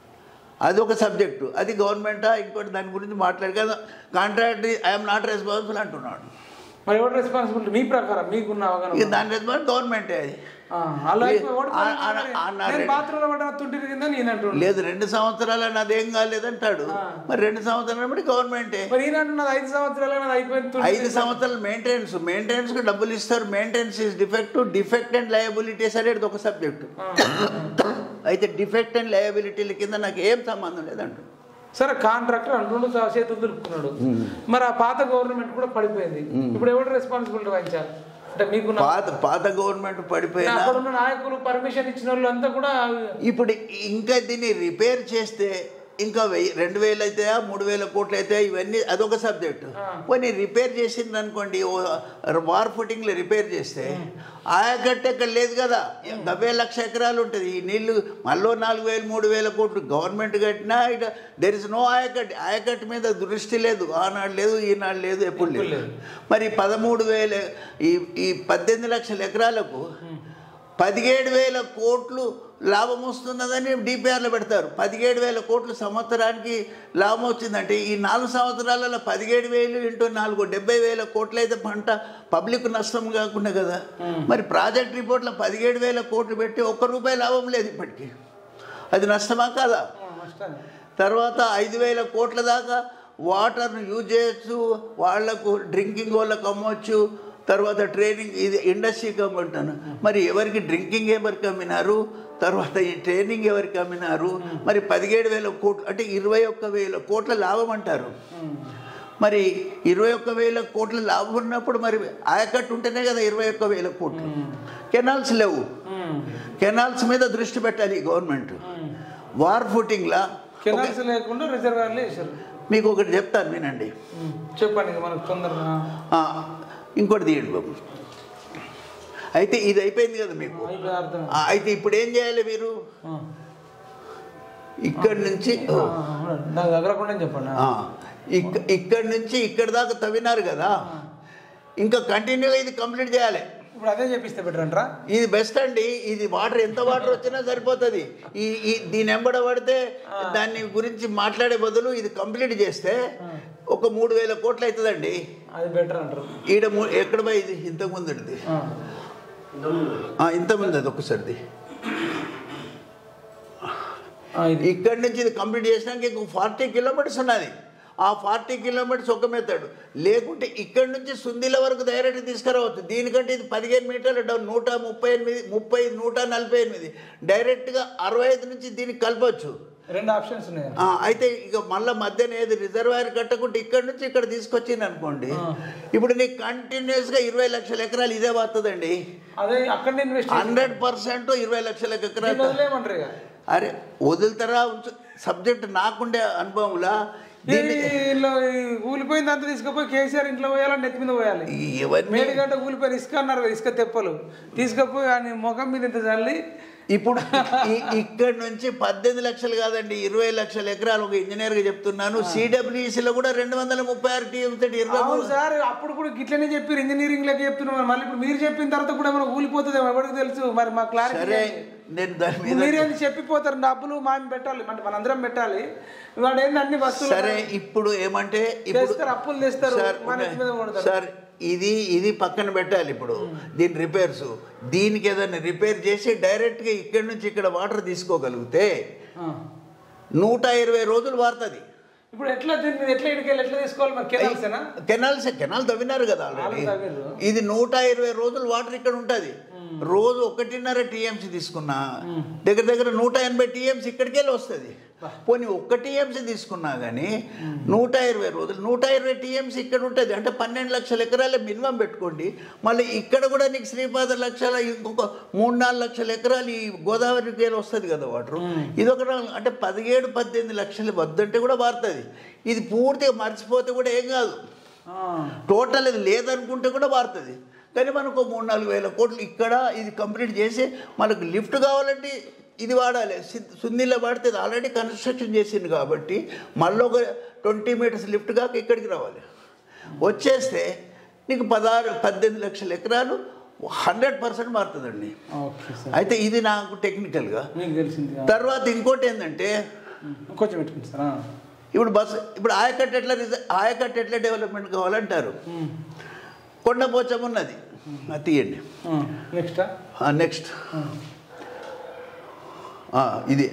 అది గవర్నమెంటా ఇంకోటి దాని గురించి మాట్లాడు కదా. కాంట్రాక్ట్ ఐఎమ్ నాట్ రెస్పాన్సిబుల్ అంటున్నాడు. మరి ఎవరు రెస్పాన్సిబిలిటీ మీ ప్రకారం? మీకున్న ఇక దాని రెస్పాన్స్ గవర్నమెంటే. అది లేదు, 2 సంవత్సరాలు నాదేం కాలేదంటాడు. మరి 2 సంవత్సరాలు బట్టి గవర్నమెంటే. 5 సంవత్సరాలు మెయింటెనెన్స్ కు డబ్బులు ఇస్తారు. Maintenance is defect and liabilities అనేది ఒక సబ్జెక్టు. అయితే డిఫెక్ట్ అండ్ లయబిలిటీల కింద నాకు ఏం సంబంధం లేదంట. సరే, కాంట్రాక్టర్ అంటుండు చేతులు దులుపుకున్నాడు. మరి ఆ పాత గవర్నమెంట్ కూడా పడిపోయింది. ఇప్పుడు ఎవరు రెస్పాన్సిబిలిటీ వహించాలి? అంటే మీకు పాత గవర్నమెంట్ పడిపోయినా అక్కడున్న నాయకులు, పర్మిషన్ ఇచ్చిన వాళ్ళు అంతా కూడా ఇప్పుడు ఇంకా దీన్ని రిపేర్ చేస్తే ఇంకా 2,000 అవుతాయా, 3,000 కోట్లు అవుతాయా, ఇవన్నీ అదొక సబ్జెక్టు. కొన్ని రిపేర్ చేసింది అనుకోండి, వార్ ఫుటింగ్లో రిపేర్ చేస్తే ఆయకట్టు ఎక్కడ లేదు కదా. 70,00,000 ఎకరాలు ఉంటుంది. ఈ నీళ్లు మళ్ళీ 4,000, 3,000 కోట్లు గవర్నమెంట్ కట్టినా ఇక దెర్ ఇస్ నో ఆయకట్టు మీద దృష్టి లేదు. ఆనాడు లేదు, ఈనాడు లేదు, ఎప్పుడు లేదు. మరి 13,000 ఈ 18 లక్షల ఎకరాలకు 17,000 కోట్లు లాభం వస్తున్నదని డిపిఆర్లో పెడతారు. 17,000 కోట్లు సంవత్సరానికి లాభం వచ్చిందంటే ఈ 4 సంవత్సరాలలో 17,000 ఇంటూ 4 70,000 కోట్లు అయితే పంట పబ్లిక్ నష్టం కాకుండా కదా. మరి ప్రాజెక్ట్ రిపోర్ట్లో 17,000 కోట్లు పెట్టి ₹1 లాభం లేదు ఇప్పటికీ. అది నష్టమా కాదా? తర్వాత 5,000 కోట్ల దాకా వాటర్ను యూజ్ చేయొచ్చు, వాళ్లకు డ్రింకింగ్ వాళ్ళకు అమ్మవచ్చు, తర్వాత ట్రైనింగ్ ఇది ఇండస్ట్రీకి అమ్మంటాను. మరి ఎవరికి డ్రింకింగ్ ఎవరికి అమ్మినారు, తర్వాత ఈ ట్రైనింగ్ ఎవరికి అమ్మినారు? మరి 17,000 కోట్లు అంటే 21,000 కోట్ల లాభం అంటారు. మరి 21,000 కోట్ల లాభం ఉన్నప్పుడు మరి ఆయకట్టు ఉంటేనే కదా 21,000 కోట్లు. కెనాల్స్ లేవు. కెనాల్స్ మీద దృష్టి పెట్టాలి గవర్నమెంట్. వార్ ఫుటింగ్లా కెనాల్స్ లేకుండా రిజర్వాయర్లు వేసారు. మీకు ఒకటి చెప్తాను వినండి. చెప్పండి మనకు తొందరగా. ఇంకోటి తీయండి బాబు. అయితే ఇది అయిపోయింది కదా మీకు. అయితే ఇప్పుడు ఏం చేయాలి మీరు? ఇక్కడి నుంచి చెప్పండి. ఇక్కడి నుంచి ఇక్కడ దాకా తవ్వినారు కదా, ఇంకా కంటిన్యూగా ఇది కంప్లీట్ చేయాలి. ఇప్పుడు అదే చెప్పిస్తే బెటర్ అంటారా? ఇది బెస్ట్ అండి. ఇది వాటర్ ఎంత వాటర్ వచ్చినా సరిపోతుంది. దీని వెంబడ పడితే దాని గురించి మాట్లాడే బదులు ఇది కంప్లీట్ చేస్తే ఒక 3,000 కోట్లు అవుతుందండి. అది బెటర్ అంటారు. ఈడ ఎక్కడ పోయి ఇది ఇంతకుముందు ఇంతకుముందు అది ఒక్కసారిది ఇక్కడి నుంచి ఇది కంప్లీట్ చేసినాక ఇంకో 40 కిలోమీటర్స్ ఉన్నది. ఆ 40 కిలోమీటర్స్ ఒక మెథడ్. లేకుంటే ఇక్కడ నుంచి సుందిల వరకు డైరెక్ట్ తీసుకురావచ్చు. దీనికంటే ఇది 15 మీటర్ల డౌన్ 148 డైరెక్ట్గా 65 నుంచి దీనికి కలపచ్చు. 2 ఆప్షన్స్ ఉన్నాయి. అయితే ఇక మళ్ళీ మధ్యన ఏది రిజర్వాయర్ కట్టకుంటే ఇక్కడ నుంచి ఇక్కడ తీసుకొచ్చింది అనుకోండి, ఇప్పుడు నీకు కంటిన్యూస్గా 20 లక్షల ఎకరాలు ఇదే వస్తుందండి. అదే అక్కడ 100% 20 లక్షల ఎకరాలు. అరే వదులుతారా సబ్జెక్ట్ నాకుండే అనుభవంలా ఊలిపోయింది అంతా తీసుకుపోయి కేసీఆర్ ఇంట్లో పోయాలని నెత్తి మీద పోయాలి. మేడిగడ్డ ఊలిపోయిన ఇసుక అన్నారు, ఇసుక తెప్పలు తీసుకపోయి ఆయన ముఖం మీద ఇంత చల్లి. ఇప్పుడు ఇక్కడ నుంచి 18 లక్షలు కాదండి 20 లక్షల ఎకరాలు. ఒక ఇంజనీర్గా చెప్తున్నాను, సిడబ్ల్యూసీలో కూడా 236 టీఎంసీ. సార్ అప్పుడు కూడా గిట్లనే చెప్పారు, ఇంజనీరింగ్ లెక్క చెప్తున్నాం. మళ్ళీ ఇప్పుడు మీరు చెప్పిన తర్వాత కూడా ఏమైనా ఊలిపోతుంది ఎవరికి తెలుసు. మరి మా క్లారిటీ నేను దాని మీద మీరేంది చెప్పిపోతారు, డబ్బులు మేము పెట్టాలి అంటే మనందరం పెట్టాలి. వాడు ఏంది అన్ని వస్తువులు. సరే ఇప్పుడు ఏమంటే అప్పులు తెస్తారు సార్, ఇది పక్కన పెట్టాలి. ఇప్పుడు దీని రిపేర్స్, దీనికి ఏదైనా రిపేర్ చేసి డైరెక్ట్గా ఇక్కడి నుంచి ఇక్కడ వాటర్ తీసుకోగలిగితే 120 రోజులు వాడుతుంది. ఇప్పుడు ఎట్లా తీసుకోవాలి మరి? కెనాల్ తవ్వినారు కదా ఆల్రెడీ. ఇది 120 రోజులు వాటర్ ఇక్కడ ఉంటుంది. రోజు 1.5 టీఎంసీ తీసుకున్నా దగ్గర 180 టీఎంసీ ఇక్కడికి వెళ్ళి వస్తుంది. పోనీ 1 టీఎంసీ తీసుకున్నా కానీ 120 రోజులు 120 టీఎంసీ ఇక్కడ ఉంటుంది. అంటే 12 లక్షల ఎకరాలే మినిమం పెట్టుకోండి. మళ్ళీ ఇక్కడ కూడా నీకు శ్రీపాద లక్షల ఇంకొక 3-4 లక్షల ఎకరాలు ఈ గోదావరికి వెళ్ళి వస్తుంది కదా వాటర్. ఇది ఒక అంటే 17-18 లక్షలు వద్దంటే కూడా వాడుతుంది. ఇది పూర్తిగా మర్చిపోతే కూడా ఏం కాదు, టోటల్ ఇది లేదనుకుంటే కూడా వాడుతుంది. కానీ మనకు 3-4 వేల కోట్లు ఇక్కడ ఇది కంప్లీట్ చేసి మనకు లిఫ్ట్ కావాలంటే ఇది వాడాలి. సుందిలో వాడితే ఆల్రెడీ కన్స్ట్రక్షన్ చేసింది కాబట్టి మళ్ళీ ఒక 20 మీటర్స్ లిఫ్ట్ కాక ఇక్కడికి రావాలి. వచ్చేస్తే నీకు 16-18 లక్షల ఎకరాలు 100% మారుతుందండి. అయితే ఇది నాకు టెక్నికల్గా తర్వాత ఇంకోటి ఏంటంటే కొంచెం ఇప్పుడు ఆయకట్టు ఎట్లా డెవలప్మెంట్ కావాలంటారు. కొండపోచం ఉన్నది, తీయండి. నెక్స్ట్ ఇది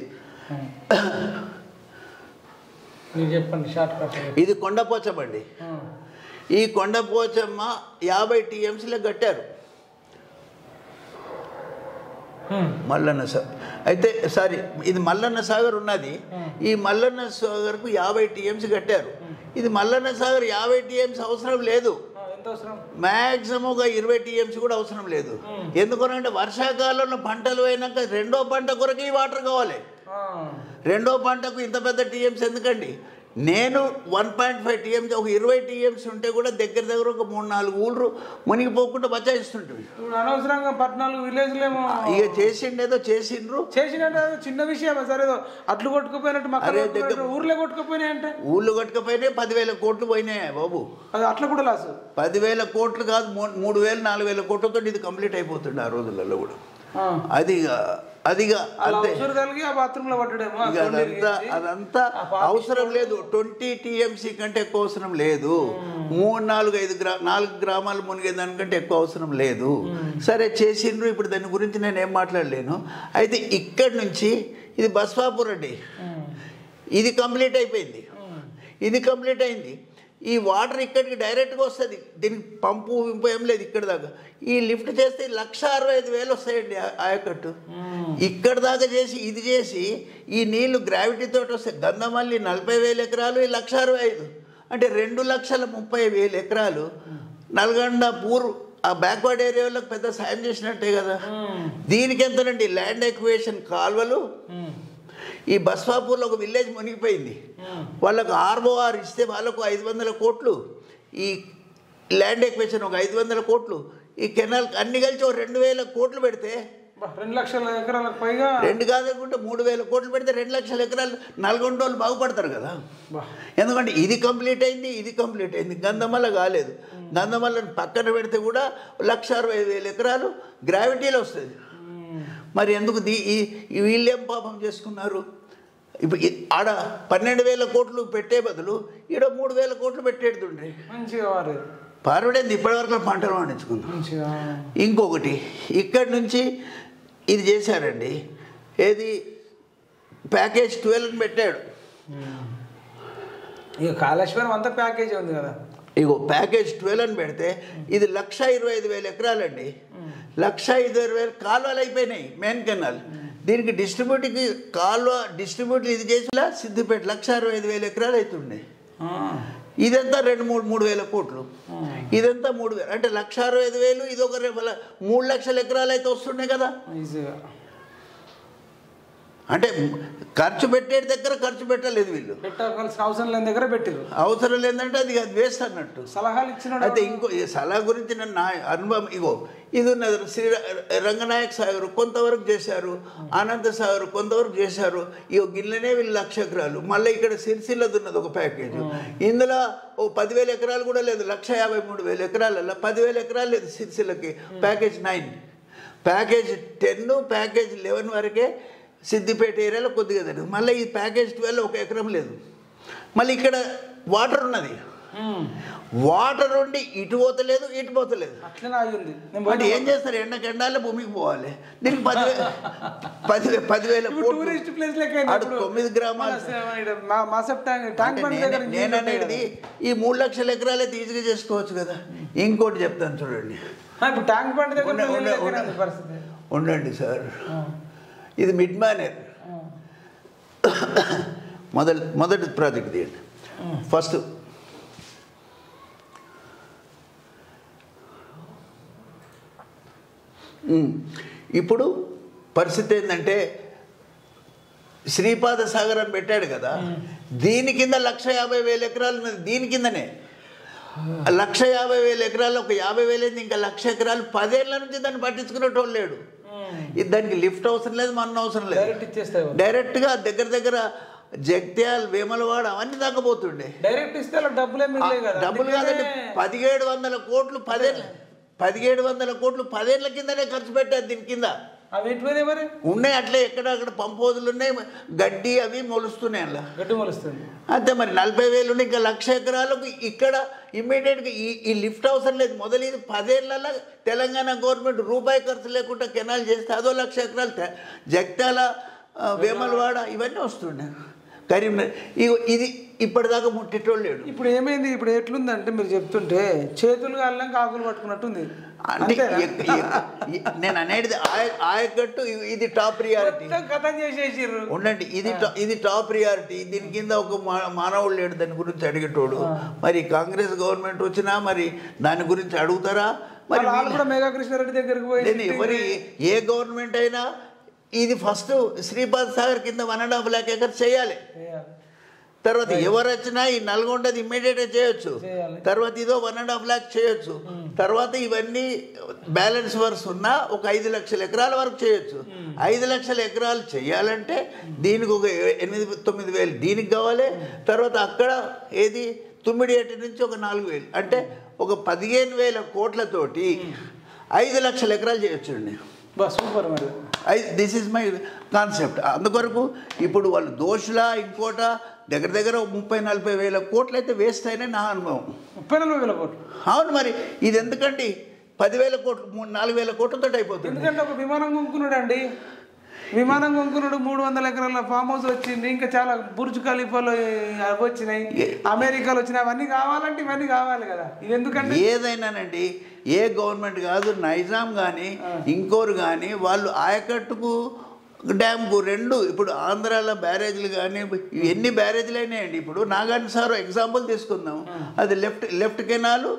ఇది కొండపోచం అండి. ఈ కొండపోచమ్మ 50 టీఎంసీలో కట్టారు మల్లన్న సాగర్. అయితే సారీ, ఇది మల్లన్న సాగర్ ఉన్నది. ఈ మల్లన్న సాగర్కు 50 టీఎంసీ కట్టారు. ఇది మల్లన్న సాగర్ 50 టీఎంసీ అవసరం లేదు, మ్యాక్సిమం ఒక 20 టీఎంసీ కూడా అవసరం లేదు. ఎందుకనంటే వర్షాకాలంలో పంటలు అయినాక రెండో పంట కొరకు ఈ వాటర్ కావాలి. రెండో పంటకు ఇంత పెద్ద టీఎంసీ ఎందుకండి? నేను 1.5 టీఎంసీ ఒక 20 టీఎంసీ ఉంటే కూడా దగ్గర ఒక 3-4 ఊళ్ళు మునిగిపోకుండా బచాయిస్తుంటుంది. అనవసరంగా 14 విలేజ్లేమో ఇక చేసిండేదో చేసిండ్రు. చిన్న విషయం సరే, అట్లు కొట్టుకుపోయినట్టు ఊర్లో కొట్టుకుపోయినాయి అంటే ఊళ్ళు కొట్టుకుపోయినాయి 10,000 కోట్లు పోయినాయి బాబు. అది అట్లా కూడా లాసు. 10,000 కోట్లు కాదు, 3,000-4,000 కోట్లతో ఇది కంప్లీట్ అయిపోతుండే ఆ రోజులలో కూడా. అదిగా అదంతా అవసరం లేదు. 20 టీఎంసీ కంటే ఎక్కువ అవసరం లేదు. 3-4 గ్రామాలు మునిగేదానికంటే ఎక్కువ అవసరం లేదు. సరే చేసిండ్రు, ఇప్పుడు దాని గురించి నేను ఏం మాట్లాడలేను. అయితే ఇక్కడి నుంచి ఇది బస్వాపూర్ అండి, ఇది కంప్లీట్ అయిపోయింది. ఇది కంప్లీట్ అయింది. ఈ వాటర్ ఇక్కడికి డైరెక్ట్గా వస్తుంది, దీనికి పంపు వింపు ఏం లేదు ఇక్కడ దాకా. ఈ లిఫ్ట్ చేస్తే 1,65,000 వస్తాయండి ఆయకట్టు. ఇక్కడ దాకా చేసి ఇది చేసి ఈ నీళ్లు గ్రావిటీతో వస్తాయి. గంధమల్లి 40,000 ఎకరాలు, ఈ 1,65,000 అంటే 2,30,000 ఎకరాలు. నల్గొండ పూర్ ఆ బ్యాక్వర్డ్ ఏరియాలకు పెద్ద సాయం చేసినట్టే కదా. దీనికి ఎంతనండి ల్యాండ్ ఎక్వేషన్ కాలువలు. ఈ బస్వాపూర్లో ఒక విలేజ్ మునిగిపోయింది, వాళ్ళకు ROR ఇస్తే వాళ్ళకు 500 కోట్లు, ఈ ల్యాండ్ ఎక్వేషన్ ఒక 500 కోట్లు, ఈ కెనాల్ అన్ని కలిసి ఒక 2,000 కోట్లు పెడితే 2 లక్షల ఎకరాలకు పైగా, 2 కాదనుకుంటే 3,000 కోట్లు పెడితే 2 లక్షల ఎకరాలు నల్గొండ వాళ్ళు బాగుపడతారు కదా. ఎందుకంటే ఇది కంప్లీట్ అయింది, ఇది కంప్లీట్ అయింది. గంధమల్ల కాలేదు. గంధమల్లని పక్కన పెడితే కూడా 1,60,000 ఎకరాలు గ్రావిటీలో వస్తుంది. మరి ఎందుకు వీళ్ళేం పాపం చేసుకున్నారు? ఇప్పుడు ఆడ 12,000 కోట్లు పెట్టే బదులు ఈడ 3,000 కోట్లు పెట్టేడుతుండ్రి. పార్వడేంది ఇప్పటివరకు పంటలు పండించుకుందాం. ఇంకొకటి ఇక్కడి నుంచి ఇది చేశారండి, ఏది ప్యాకేజ్ 12 పెట్టాడు. ఇక కాళేశ్వరం అంతా ప్యాకేజీ ఉంది కదా. ఇగో ప్యాకేజ్ 12 అని పెడితే ఇది 1,25,000 ఎకరాలండి. 1,25,000 కాలువలు అయిపోయినాయి మెయిన్ కెనాల్. దీనికి డిస్ట్రిబ్యూట్కి కాలువ డిస్ట్రిబ్యూట్ ఇది చేసిలా సిద్దిపేట 1,65,000 ఎకరాలు అవుతుండే. ఇదంతా 2-3 వేల కోట్లు. ఇదంతా 3,000 అంటే 1,65,000. ఇది ఒక 3 లక్షల ఎకరాలు అయితే వస్తుండే కదా ఈజీగా. అంటే ఖర్చు పెట్టే దగ్గర ఖర్చు పెట్టలేదు వీళ్ళు, పెట్టాల్సిన అవసరం లేని దగ్గర పెట్టారు. అవసరం లేదంటే అది వేస్ట్ అన్నట్టు. సలహాలు ఇచ్చిన అయితే ఇంకో ఈ సలహా గురించి నా అనుభవం ఇగో ఇది ఉన్నది. శ్రీ రంగనాయక సాగర్ కొంతవరకు చేశారు, అనంత సాగర్ కొంతవరకు చేశారు. ఇగో గిన్నెనే వీళ్ళు 1,00,000 ఎకరాలు. మళ్ళీ ఇక్కడ సిరిసిల్లది ఉన్నది ఒక ప్యాకేజ్. ఇందులో ఓ 10,000 ఎకరాలు కూడా లేదు. 1,53,000 ఎకరాలలో 10,000 ఎకరాలు లేదు సిరిసిల్లకి. ప్యాకేజ్ 9, ప్యాకేజ్ 10, ప్యాకేజ్ 11 వరకే సిద్దిపేట ఏరియాలో కొద్దిగా తెలియదు. మళ్ళీ ఈ ప్యాకేజ్ 12 1 ఎకరం లేదు. మళ్ళీ ఇక్కడ వాటర్ ఉన్నది, వాటర్ ఉండి ఇటు పోతలేదు ఇటు పోతలేదు. అంటే ఏం చేస్తారు? ఎండాలే భూమికి పోవాలి. దీనికి 10,000 కోట్లు 9 గ్రామాలు. నేను అనేది ఈ 3 లక్షల ఎకరాలే ఈజీగా చేసుకోవచ్చు కదా. ఇంకోటి చెప్తాను చూడండి. ఉండండి సార్, ఇది మిడ్ మానేర్ మొదటి ప్రాజెక్ట్ తీయండి ఫస్ట్. ఇప్పుడు పరిస్థితి ఏంటంటే శ్రీపాద సాగర్ అని పెట్టాడు కదా, దీని కింద 1,50,000 ఎకరాలు ఉన్నది. దీని కిందనే 1,50,000 ఎకరాలు ఒక 50,000 అయింది. ఇంకా 1,00,000 ఎకరాలు 10 ఏళ్ళ నుంచి దాన్ని పట్టించుకునేటోళ్ళు లేడు. దానికి లిఫ్ట్ అవసరం లేదు, మన అవసరం లేదు. డైరెక్ట్గా దగ్గర జగిత్యాల వేములవాడ అవన్నీ తగ్గబోతుండే. డైరెక్ట్ ఇస్తే డబ్బులు కాదండి. 1,700 కోట్లు 1,700 కోట్లు 10 ఏళ్ళ కిందనే ఖర్చు పెట్టారు. దీని కింద ఉన్నాయి అట్లే ఎక్కడక్కడ పంపోదులు ఉన్నాయి, గడ్డి అవి మొలుస్తున్నాయి. అలా గడ్డి మొలుస్తుంది. అంతే మరి 40,000 ఉన్నాయి. ఇంకా 1,00,000 ఎకరాలకు ఇక్కడ ఇమ్మీడియట్గా ఈ లిఫ్ట్ అవసరం లేదు. మొదలు ఇది 10 ఏళ్ళలో తెలంగాణ గవర్నమెంట్ రూపాయి ఖర్చు లేకుండా కెనాల్ చేస్తే అదో 1,00,000 ఎకరాలు జగిత్యాల వేములవాడ ఇవన్నీ వస్తుండే. కరీంనగర్ ఇది ఇప్పటిదాకా ముట్టేటోళ్ళు లేడు. ఇప్పుడు ఏమైంది? ఇప్పుడు ఎట్లుందంటే మీరు చెప్తుంటే చేతులు కాళ్ళకి ఆకులు పట్టుకున్నట్టుంది. అంటే నేను అనేది ఆయకట్టు ఇది టాప్ ప్రియారిటీ. కథం చేసేసారు. ఉండండి, ఇది టాప్ ప్రియారిటీ. దీని కింద ఒక మానవుడు లేడు దాని గురించి అడిగేటోడు. మరి కాంగ్రెస్ గవర్నమెంట్ వచ్చినా మరి దాని గురించి అడుగుతారా? మరి మేఘా కృష్ణారెడ్డి దగ్గరికి పోయి మరి ఏ గవర్నమెంట్ అయినా ఇది ఫస్ట్ శ్రీపాద్ సాగర్ కింద 1.5 lakh ఎకర్స్ చేయాలి. తర్వాత ఎవరు వచ్చినా ఈ నల్గొండది ఇమ్మీడియట్గా చేయొచ్చు. తర్వాత ఇదో 1.5 lakh చేయొచ్చు. తర్వాత ఇవన్నీ బ్యాలెన్స్ వర్క్స్ ఉన్నా ఒక 5 లక్షల ఎకరాల వరకు చేయొచ్చు. 5 లక్షల ఎకరాలు చేయాలంటే దీనికి ఒక 8-9 వేలు దీనికి కావాలి. తర్వాత అక్కడ ఏది తుమ్మిడియేటి నుంచి ఒక 4,000 అంటే ఒక 15,000 కోట్లతోటి 5 లక్షల ఎకరాలు చేయొచ్చు అండి. సూపర్. మరి దిస్ ఈజ్ మై కాన్సెప్ట్. అందుకొరకు ఇప్పుడు వాళ్ళు దోషులా ఇంకోట దగ్గర 30-40 వేల కోట్లు అయితే వేస్ట్ అయినా నా అనుభవం. 30-40 కోట్లు. అవును, మరి ఇది ఎందుకండి 10,000 కోట్లు 4,000 కోట్లతో అయిపోతుంది. ఎందుకంటే ఒక విమానం కొనుక్కున్నాడు అండి. విమానం కొనుక్కున్నాడు, 300 ఎకరాల ఫామ్ హౌస్ వచ్చింది, ఇంకా చాలా బుర్జ్ ఖలీఫాలో అవి వచ్చినాయి, అమెరికాలో వచ్చినాయి. అవన్నీ కావాలంటే ఇవన్నీ కావాలి కదా. ఇది ఎందుకంటే ఏదైనానండి ఏ గవర్నమెంట్ కాదు, నైజాం కానీ ఇంకోరు కానీ వాళ్ళు ఆయకట్టుకు డ్యామ్కు 2 ఇప్పుడు ఆంధ్రాలో బ్యారేజ్లు కానీ ఎన్ని బ్యారేజ్లు అయినాయండి. ఇప్పుడు నాగార్జున సార్ ఎగ్జాంపుల్ తీసుకుందాం. అది లెఫ్ట్ కెనాలు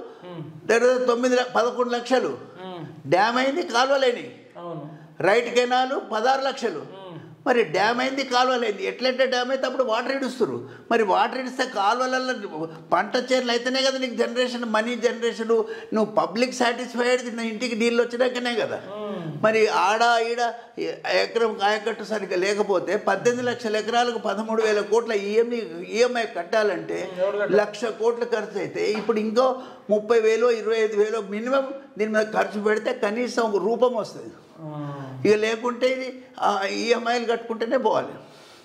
11 లక్షలు డ్యామ్ అయింది, కాలువలైనవి. రైట్ కెనాలు 16 లక్షలు. మరి డ్యామ్ అయింది, కాలువలు అయింది. ఎట్లంటే డ్యామ్ అయితే అప్పుడు వాటర్ ఇడుస్తారు. మరి వాటర్ ఇడిస్తే కాలువలలో పంట చేనులు అయితేనే కదా నీకు జనరేషన్, మనీ జనరేషన్. నువ్వు పబ్లిక్ సాటిస్ఫైడ్ నా ఇంటికి నీళ్ళు వచ్చినాకనే కదా. మరి ఆడ ఈడ ఎకరం కాయకట్టు సరిగ్గా లేకపోతే 18 లక్షల ఎకరాలకు 13,000 కోట్ల ఈఎంఐ కట్టాలంటే 1,00,000 కోట్లు ఖర్చు అయితే ఇప్పుడు ఇంకో 30,000 25,000 మినిమం దీని మీద ఖర్చు పెడితే కనీసం ఒక రూపం వస్తుంది. ఇక లేకుంటే ఇది ఈఎంఐలు కట్టుకుంటేనే పోవాలి.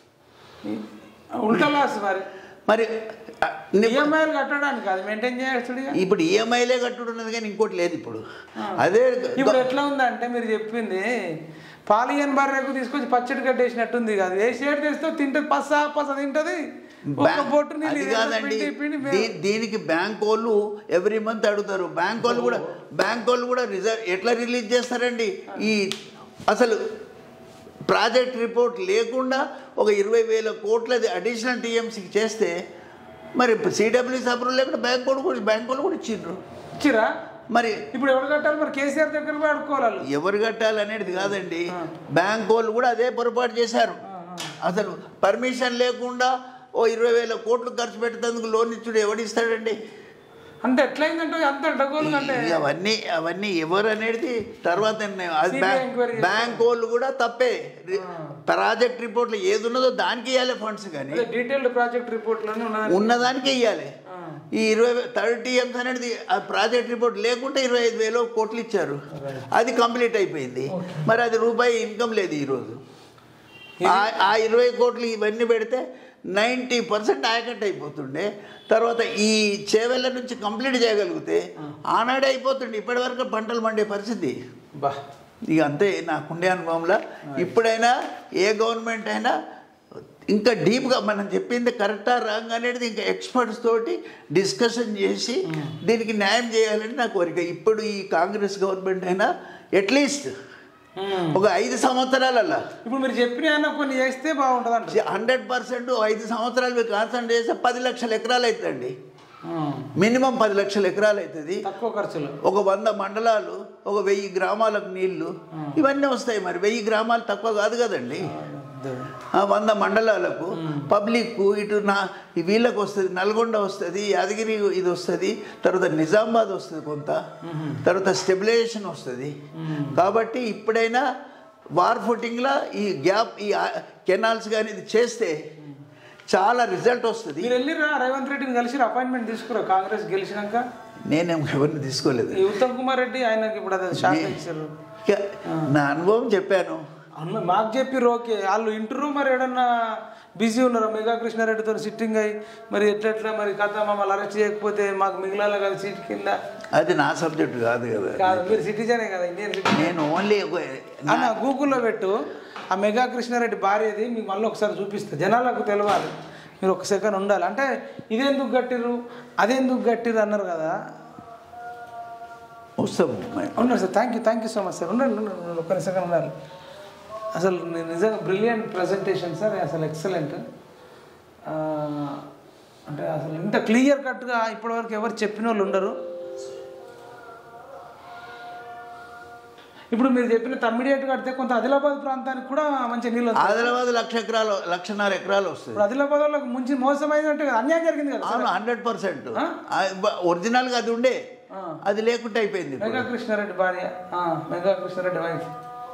మరి ఈఎంఐలు కట్టడానికి అది మెయింటైన్ చేయాల్సి. ఇప్పుడు ఈఎంఐలే కట్టుడున్నది కానీ ఇంకోటి లేదు. ఇప్పుడు అదే ఇప్పుడు ఎట్లా ఉందంటే మీరు చెప్పింది పాలియన్ బర్రెకు తీసుకొచ్చి పచ్చడి కట్టేసినట్టుంది. కాదు ఏ షేడ్ తెస్తే తింటుంది, పస తింటుంది. అది కాదండి, దీనికి బ్యాంక్ వాళ్ళు ఎవ్రీ మంత్ అడుగుతారు. బ్యాంక్ వాళ్ళు కూడా ఎట్లా రిలీజ్ చేస్తారండి? ఈ అసలు ప్రాజెక్ట్ రిపోర్ట్ లేకుండా ఒక 20,000 కోట్లది అడిషనల్ టీఎంసీకి చేస్తే మరి సిడబ్ల్యూసీ అప్రూవల్ లేకుండా బ్యాంక్ వాళ్ళు కూడా ఇచ్చిరా. మరి ఇప్పుడు ఎవరు కట్టాలి? మరి కేసీఆర్ దగ్గర కూడా అడుకోవాలి. ఎవరు కట్టాలి అనేది కాదండి, బ్యాంక్ వాళ్ళు కూడా అదే పొరపాటు చేశారు. అసలు పర్మిషన్ లేకుండా ఓ 20,000 కోట్లు ఖర్చు పెట్టేందుకు లోన్ ఇచ్చుడు ఎవడిస్తాడండి? అంటే ఎట్లయిందంటే అంత డగోలు అంటే అవన్నీ ఎవరు అనేది తర్వాత బ్యాంక్ వాళ్ళు కూడా తప్పే. ప్రాజెక్ట్ రిపోర్ట్లో ఏది ఉన్నదో దానికి ఇవ్వాలి ఫండ్స్, కానీ డీటెయిల్డ్ ప్రాజెక్ట్ రిపోర్ట్లో ఉన్నదానికే ఇవ్వాలి. ఈ 30 టీఎంస్ అనేది ఆ ప్రాజెక్ట్ రిపోర్ట్ లేకుంటే 25,000 కోట్లు ఇచ్చారు. అది కంప్లీట్ అయిపోయింది. మరి అది రూపాయి ఇన్కమ్ లేదు ఈరోజు. ఆ 20 కోట్లు ఇవన్నీ పెడితే 90% ఆయకట్టు అయిపోతుండే. తర్వాత ఈ చేవెళ్ళ నుంచి కంప్లీట్ చేయగలిగితే ఆనాడే అయిపోతుండే. ఇప్పటి వరకు పంటలు పండే పరిస్థితి. ఇక అంతే నాకుండే అనుభవంలో. ఇప్పుడైనా ఏ గవర్నమెంట్ అయినా ఇంకా డీప్గా మనం చెప్పింది కరెక్టా రాంగ్ అనేది ఇంకా ఎక్స్పర్ట్స్ తోటి డిస్కషన్ చేసి దీనికి న్యాయం చేయాలని నా కోరిక. ఇప్పుడు ఈ కాంగ్రెస్ గవర్నమెంట్ అయినా అట్లీస్ట్ ఒక 5 సంవత్సరాలల్లా ఇప్పుడు మీరు చెప్పిన కొన్ని చేస్తే బాగుంటుంది. 100% 5 సంవత్సరాలు మీరు కాన్సన్ట్రేట్ చేస్తే 10 లక్షల ఎకరాలు అవుతుందండి. మినిమం 10 లక్షల ఎకరాలు అవుతుంది తక్కువ ఖర్చులో. ఒక 100 మండలాలు, ఒక 1000 గ్రామాలకు నీళ్లు, ఇవన్నీ వస్తాయి. మరి 1000 గ్రామాలు తక్కువ కాదు కదండి. 100 మండలాలకు పబ్లిక్ ఇటు వీళ్ళకి వస్తుంది, నల్గొండ వస్తుంది, యాదగిరి ఇది వస్తుంది, తర్వాత నిజామాబాద్ వస్తుంది కొంత, తర్వాత స్టెబిలైజేషన్ వస్తుంది. కాబట్టి ఇప్పుడైనా వార్ ఫుటింగ్లో ఈ గ్యాప్, ఈ కెనాల్స్ కానీ ఇది చేస్తే చాలా రిజల్ట్ వస్తుంది. మీరు వెళ్ళిరా రేవంత్ రెడ్డిని కలిసి అపాయింట్మెంట్ తీసుకురా కాంగ్రెస్ గెలిచినాక? నేనేం ఎవరిని తీసుకోలేదు. ఉత్తమ్ కుమార్ రెడ్డి ఆయనకి ఇప్పుడు అది షాక్ ఇచ్చారు. నా అనుభవం చెప్పాను. మాకు చెప్పిర్రు ఓకే, వాళ్ళు ఇంటర్వ్యూ మరి ఏడన్నా బిజీ ఉన్నారు మెగా కృష్ణారెడ్డితో సిట్టింగ్ అయ్యి మరి ఎట్లా మరి కథ మమ్మల్ని అరెస్ట్ చేయకపోతే మాకు మిగిలాల కదా సీట్ కింద. అది నా సబ్జెక్ట్ కాదు కదా. కాదు, మీరు సిటిజనే కదా, ఇండియన్ సిటిజన్. నేను ఓన్లీ అన్న గూగుల్లో పెట్టు ఆ మెగా కృష్ణారెడ్డి భార్యది, మీకు మళ్ళీ ఒకసారి చూపిస్తా, జనాలకు తెలవాలి. మీరు ఒక సెకండ్ ఉండాలి. అంటే ఇదెందుకు కట్టిర్రు అదెందుకు కట్టిర్రు అన్నారు కదా. వస్తాం ఉన్నారు sir. Thank you so much sir. ఉండండి ఒక్క సెకండ్ ఉండాలి. అసలు నిజంగా బ్రిలియంట్ ప్రజెంటేషన్ సార్, అసలు ఎక్సలెంట్. అంటే అసలు ఇంత క్లియర్ కట్గా ఇప్పటివరకు ఎవరు చెప్పిన వాళ్ళు ఉండరు. ఇప్పుడు మీరు చెప్పిన తమ్మిడియేట్ కడితే కొంత ఆదిలాబాద్ ప్రాంతానికి కూడా మంచి నీళ్ళు. ఆదిలాబాద్ 1,00,000 ఎకరాలు వస్తుంది. ఇప్పుడు ఆదిలాబాద్ వాళ్ళకి ముంచి మోసమైందంటే అన్యాయం జరిగింది కదా. 100% ఒరిజినల్గా అది ఉండే, అది లేకుండా అయిపోయింది. మెగా కృష్ణారెడ్డి భార్య, మెగా కృష్ణారెడ్డి వైఫ్.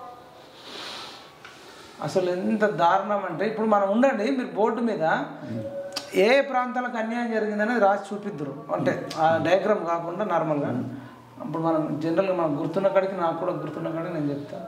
అసలు ఎంత దారుణం అంటే, ఇప్పుడు మనం ఉండండి, మీరు బోర్డు మీద ఏ ప్రాంతాలకు అన్యాయం జరిగిందనేది రాసి చూపిద్దరు. అంటే ఆ డయాగ్రామ్ కాకుండా నార్మల్గా ఇప్పుడు మనం జనరల్గా మనం గుర్తున్న కాడికి, నాకు కూడా గుర్తున్న కాడికి నేను చెప్తాను.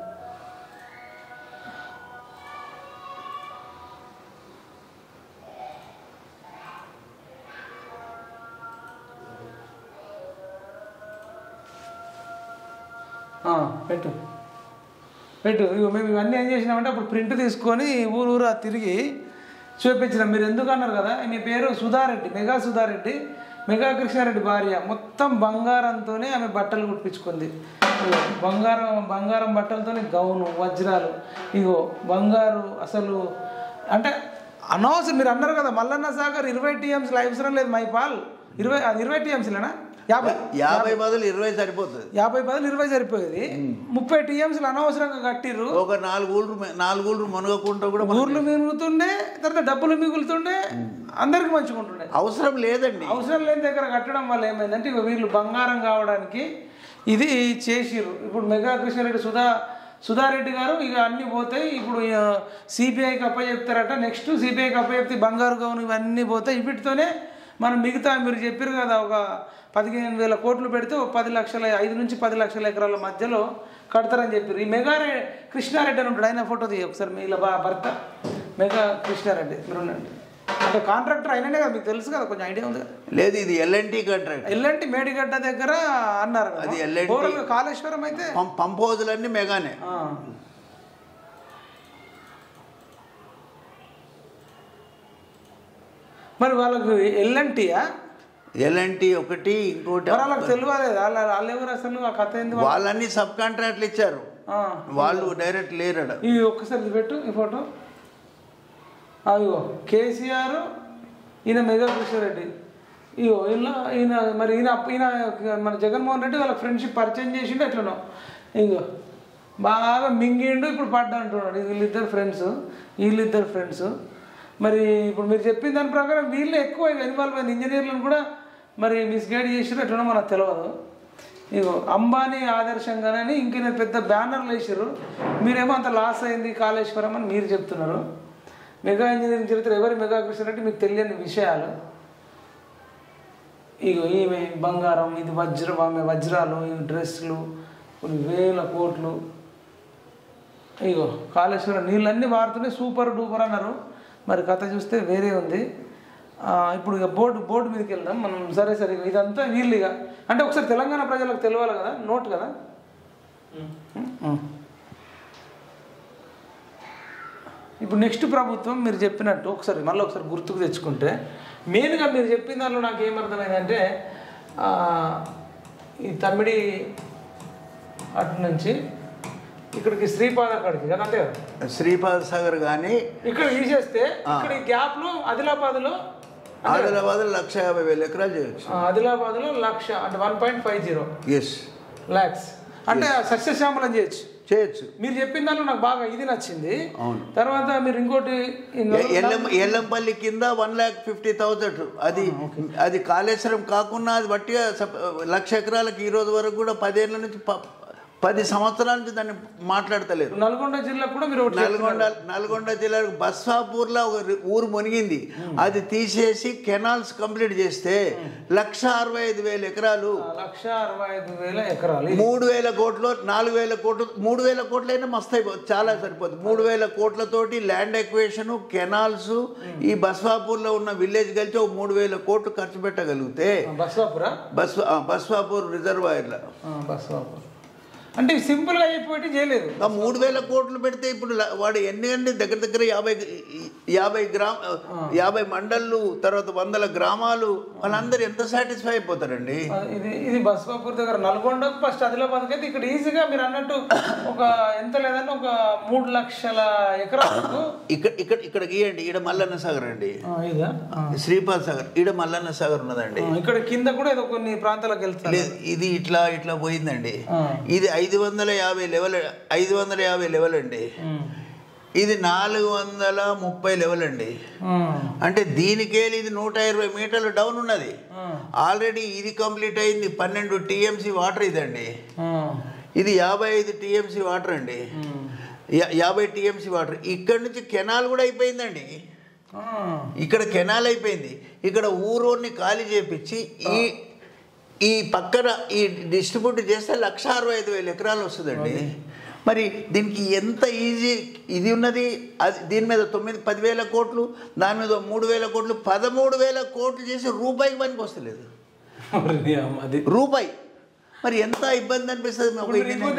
పెట్టు ఇవి మేము ఇవన్నీ ఏం చేసినామంటే అప్పుడు ప్రింట్ తీసుకొని ఊరూరా తిరిగి చూపించినాం. మీరు ఎందుకు అన్నారు కదా, మీ పేరు సుధారెడ్డి, మెగా సుధారెడ్డి, మెగా కృష్ణారెడ్డి భార్య. మొత్తం బంగారంతోనే ఆమె బట్టలు కుట్టించుకుంది. బంగారం బట్టలతోనే గౌను, వజ్రాలు, ఇగో బంగారు. అసలు అంటే అనవసరం. మీరు అన్నారు కదా మల్లన్న సాగర్ 20 టీఎంసీలు అవసరం లేదు మైపాల్, 20 టీఎంసీలేనా? 50 బదులు 20 సరిపోతుంది. 50 బదులు 20 సరిపోయేది. 30 టీఎంసీలు అనవసరంగా కట్టిర్రు. ఒక 4 ఊళ్ళు మునగకుండా కూడా ఊర్లు మిగులుతుండే, తర్వాత డబ్బులు మిగులుతుండే, అందరికి మంచిగా ఉంటుండే. అవసరం లేదండి. అవసరం లేని దగ్గర కట్టడం వల్ల ఏమైందంటే ఇక వీళ్ళు బంగారం కావడానికి ఇది చేసిర్రు. ఇప్పుడు మెగా కృష్ణారెడ్డి సుధారెడ్డి గారు ఇక అన్నీ పోతాయి. ఇప్పుడు సిబిఐకి అప్పచెప్తారట. నెక్స్ట్ సిబిఐకి అప్పచెప్తే బంగారు గౌను ఇవన్నీ పోతాయి. వీటితోనే మనం మిగతా మీరు చెప్పారు కదా ఒక 15,000 కోట్లు పెడితే ఒక 10 లక్షల 5 నుంచి 10 లక్షల ఎకరాల మధ్యలో కడతారని చెప్పారు. ఈ మెగా కృష్ణారెడ్డి అని ఉంటాడు, ఆయన ఫోటో తీయ ఒకసారి. మీ భర్త మెగా కృష్ణారెడ్డి మీరు ఉండండి. అంటే కాంట్రాక్టర్ అయిననే కదా, మీకు తెలుసు కదా, కొంచెం ఐడియా ఉంది కదా. లేదు, ఇది ఎల్ఎన్టీ కాంట్రాక్ట్. ఎల్ఎన్టీ మేడిగడ్డ దగ్గర అన్నారు. అది ఎల్ఎన్టీ. కాళేశ్వరం అయితే పంప్ హౌజులన్నీ మెగానే. మరి వాళ్ళకు ఎల్ఎన్టీయా ఎలాంటి ఒకటి ఇంకోటి వాళ్ళకి తెలియలేదు వాళ్ళు ఎవరు అసలు ఆ కథ ఏంది వాళ్ళన్నీ సబ్ కాంట్రాక్ట్లు ఇచ్చారు వాళ్ళు డైరెక్ట్ లేరడ ఇవి ఒక్కసారి పెట్టు ఈ ఫోటో అయ్యో కేసీఆర్ ఈయన మెగా కృష్ణారెడ్డి ఇగో ఈయన మరి ఈయన మన జగన్మోహన్ రెడ్డి వాళ్ళకి ఫ్రెండ్షిప్ పరిచయం చేసిండు ఎట్లనో ఇగో బాగా మింగిండు ఇప్పుడు పడ్డా అంటున్నాడు వీళ్ళిద్దరు ఫ్రెండ్స్ మరి ఇప్పుడు మీరు చెప్పిన దాని ప్రకారం వీళ్ళు ఎక్కువ ఇన్వాల్వ్ అయిన ఇంజనీర్లను కూడా మరి మిస్గైడ్ చేసారు ఎట్లనో మనకు తెలియదు ఇగో అంబానీ ఆదర్శంగానే ఇంకైనా పెద్ద బ్యానర్లు వేసారు మీరేమో అంత లాస్ అయింది కాళేశ్వరం అని మీరు చెప్తున్నారు మెగా ఇంజనీరింగ్ చరిత్ర ఎవరి మెగా కృష్ణారెడ్డి మీకు తెలియని విషయాలు ఇగో ఈమె బంగారం ఇది ఆమె వజ్రాలు ఈ డ్రెస్సులు కొన్ని వేల కోట్లు ఇగో కాళేశ్వరం నీళ్ళన్నీ వారుతున్నాయి సూపర్ డూపర్ అన్నారు మరి కథ చూస్తే వేరే ఉంది ఇప్పుడు ఇక బోర్డు మీదకి వెళ్దాం మనం సరే ఇదంతా వీళ్ళుగా అంటే ఒకసారి తెలంగాణ ప్రజలకు తెలియాలి కదా నోట్ కదా ఇప్పుడు నెక్స్ట్ ప్రభుత్వం మీరు చెప్పినట్టు మళ్ళీ ఒకసారి గుర్తుకు తెచ్చుకుంటే మెయిన్గా మీరు చెప్పిన దానిలో నాకు ఏమర్థమైందంటే ఈ తమ్మిడి అటు నుంచి ఇక్కడికి శ్రీపాద కాడికి కదా అంతే కదా శ్రీపాద సాగర్ కానీ ఇక్కడ తీసేస్తే ఇక్కడ ఈ గ్యాప్లో ఆదిలాబాద్లో 1,50,000 ఎకరాలు చేయొచ్చు ఆదిలాబాద్లో 1,00,000 అంటే 1.50 lakhs అంటే సస్యశ్యామలం చేయొచ్చు మీరు చెప్పిన దాంట్లో నాకు బాగా ఇది నచ్చింది తర్వాత మీరు ఇంకోటి ఎల్లంపల్లి కింద 1,50,000 అది కాళేశ్వరం కాకుండా అది బట్టిగా 1,00,000 ఎకరాలకు ఈ రోజు వరకు కూడా 10 ఏళ్ళ నుంచి 10 సంవత్సరాల నుంచి దాన్ని మాట్లాడతలేరు నల్గొండ జిల్లా కూడా మీరు నల్గొండ జిల్లాకు బస్వాపూర్లో ఒక ఊరు మునిగింది అది తీసేసి కెనాల్స్ కంప్లీట్ చేస్తే 1,65,000 ఎకరాలు 1,65,000 ఎకరాలు 3,000 కోట్లు 4,000 కోట్లు 3,000 కోట్లు అయినా మస్తు అయిపోతుంది చాలా సరిపోతుంది 3,000 కోట్లతోటి ల్యాండ్ ఎక్వేషన్ కెనాల్స్ ఈ బస్వాపూర్లో ఉన్న విలేజ్ కలిసి ఒక 3,000 కోట్లు ఖర్చు పెట్టగలిగితే బస్వాపూర్ రిజర్వాయర్లో అంటే సింపుల్గా అయిపోయి చేయలేదు 3,000 కోట్లు పెడితే ఇప్పుడు వాడు ఎన్ని అంటే దగ్గర 50 మండళ్ళు తర్వాత 100 గ్రామాలు వాళ్ళందరూ ఎంత సాటిస్ఫై అయిపోతారండి ఇది బస్వాపూర్ దగ్గర నల్గొండ ఫస్ట్ ఆదిలాబాద్ అయితే ఇక్కడ ఈజీగా మీరు అన్నట్టు ఒక ఎంత లేదంటే ఒక 3 లక్షల ఎకరాలకు ఇక్కడ గీయండి ఈడ మల్లన్న సాగర్ అండి శ్రీపాద్ సాగర్ ఈడ మల్లన్న సాగర్ ఉన్నదండి ఇక్కడ కింద కూడా ఏదో కొన్ని ప్రాంతాలకు వెళ్తారు ఇది ఇట్లా పోయిందండి ఇది 550 లెవెల్ అండి ఇది 430 లెవెల్ అండి అంటే దీనికేలి ఇది 120 మీటర్లు డౌన్ ఉన్నది ఆల్రెడీ ఇది కంప్లీట్ అయింది 12 TMC వాటర్ ఇదండి ఇది 55 TMC వాటర్ అండి 50 TMC వాటర్ ఇక్కడ నుంచి కెనాల్ కూడా అయిపోయిందండి ఇక్కడ కెనాల్ అయిపోయింది ఇక్కడ ఊరోని ఖాళీ చేపించి ఈ పక్కన ఈ డిస్ట్రిబ్యూట్ చేస్తే 1,65,000 ఎకరాలు వస్తుందండి మరి దీనికి ఎంత ఈజీ ఇది ఉన్నది అది దీని మీద 10,000 కోట్లు దాని మీద 3,000 కోట్లు 13,000 కోట్లు చేసి రూపాయికి పనికి వస్తలేదు రూపాయి మరి ఎంత ఇబ్బంది అనిపిస్తుంది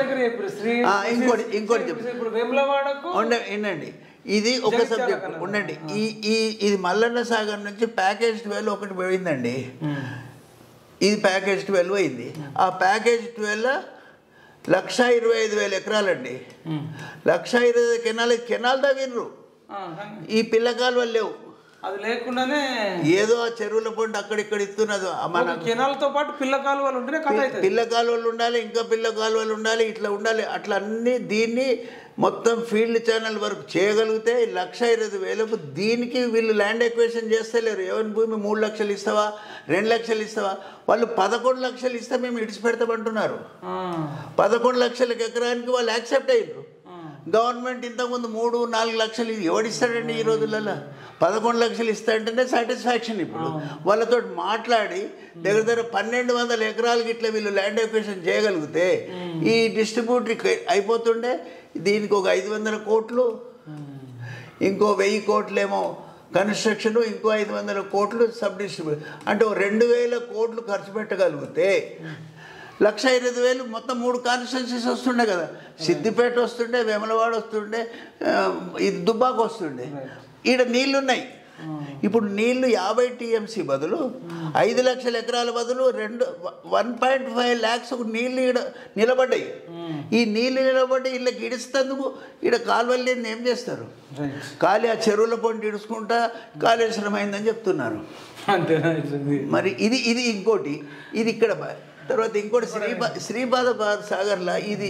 ఇంకోటి వినండి ఇది ఒక సబ్జెక్ట్ ఉండండి ఇది మల్లన్న సాగర్ నుంచి ప్యాకేజ్ 12 ఒకటి పోయిందండి ఇది ప్యాకేజ్ 12 అయింది ఆ ప్యాకేజ్ 12 1,25,000 ఎకరాలండి 1,25,000 కెనాల్ తవ్విండ్రు ఈ పిల్ల కాలువలు లేవు అది లేకుండానే ఏదో ఆ చెరువుల పంట అక్కడిక్కడ ఇస్తున్నది మన కెనాల్తో పాటు పిల్ల కాలువలు ఉంటేనే పిల్ల కాలువలు ఉండాలి ఇంకా పిల్ల కాలువలు ఉండాలి ఇట్లా ఉండాలి అట్లా అన్ని దీన్ని మొత్తం ఫీల్డ్ ఛానల్ వరకు చేయగలిగితే 1,25,000 దీనికి వీళ్ళు ల్యాండ్ ఎక్వేషన్ చేస్తలేరు ఎవరి భూమి 3 లక్షలు ఇస్తావా 2 లక్షలు ఇస్తావా వాళ్ళు 11 లక్షలు ఇస్తే మేము ఇడిచిపెడతామంటున్నారు 11 లక్షల ఎకరానికి వాళ్ళు యాక్సెప్ట్ అయ్యారు గవర్నమెంట్ ఇంతకుముందు 3-4 లక్షలు ఎవడిస్తాడండి ఈ రోజులలో 11 లక్షలు ఇస్తాడంటేనే సాటిస్ఫాక్షన్ ఇప్పుడు వాళ్ళతో మాట్లాడి దగ్గర 1,200 ఎకరాలకి ఇట్లా వీళ్ళు ల్యాండ్ ఎక్వేషన్ చేయగలిగితే ఈ డిస్ట్రిబ్యూటరీ అయిపోతుండే దీనికి ఒక 500 కోట్లు ఇంకో 1000 కోట్లేమో కన్స్ట్రక్షన్ ఇంకో 500 కోట్లు సబ్ డిస్ట్రిబ్యూట్ అంటే 2,000 కోట్లు ఖర్చు పెట్టగలిగితే 1,25,000 మొత్తం 3 కాన్స్టిట్యున్సీస్ వస్తుండే కదా సిద్దిపేట వస్తుండే వేములవాడ వస్తుండే ఇది దుబ్బాక వస్తుండే ఈడ నీళ్ళున్నాయి ఇప్పుడు నీళ్లు 50 టీఎంసీ బదులు 5 లక్షల ఎకరాల బదులు 1.5 lakhs నీళ్ళు ఈడ నిలబడ్డాయి. ఈ నీళ్ళు నిలబడి వీళ్ళకి ఇడిస్తేందుకు ఈడ కాలువలు లేని ఏం చేస్తారు? ఖాళీ ఆ చెరువుల పొంటి ఇడుచుకుంటా కాళేశ్వరం అయిందని చెప్తున్నారు. మరి ఇది ఇంకోటి, ఇది ఇక్కడ. తర్వాత ఇంకోటి శ్రీపాద సాగర్లా ఇది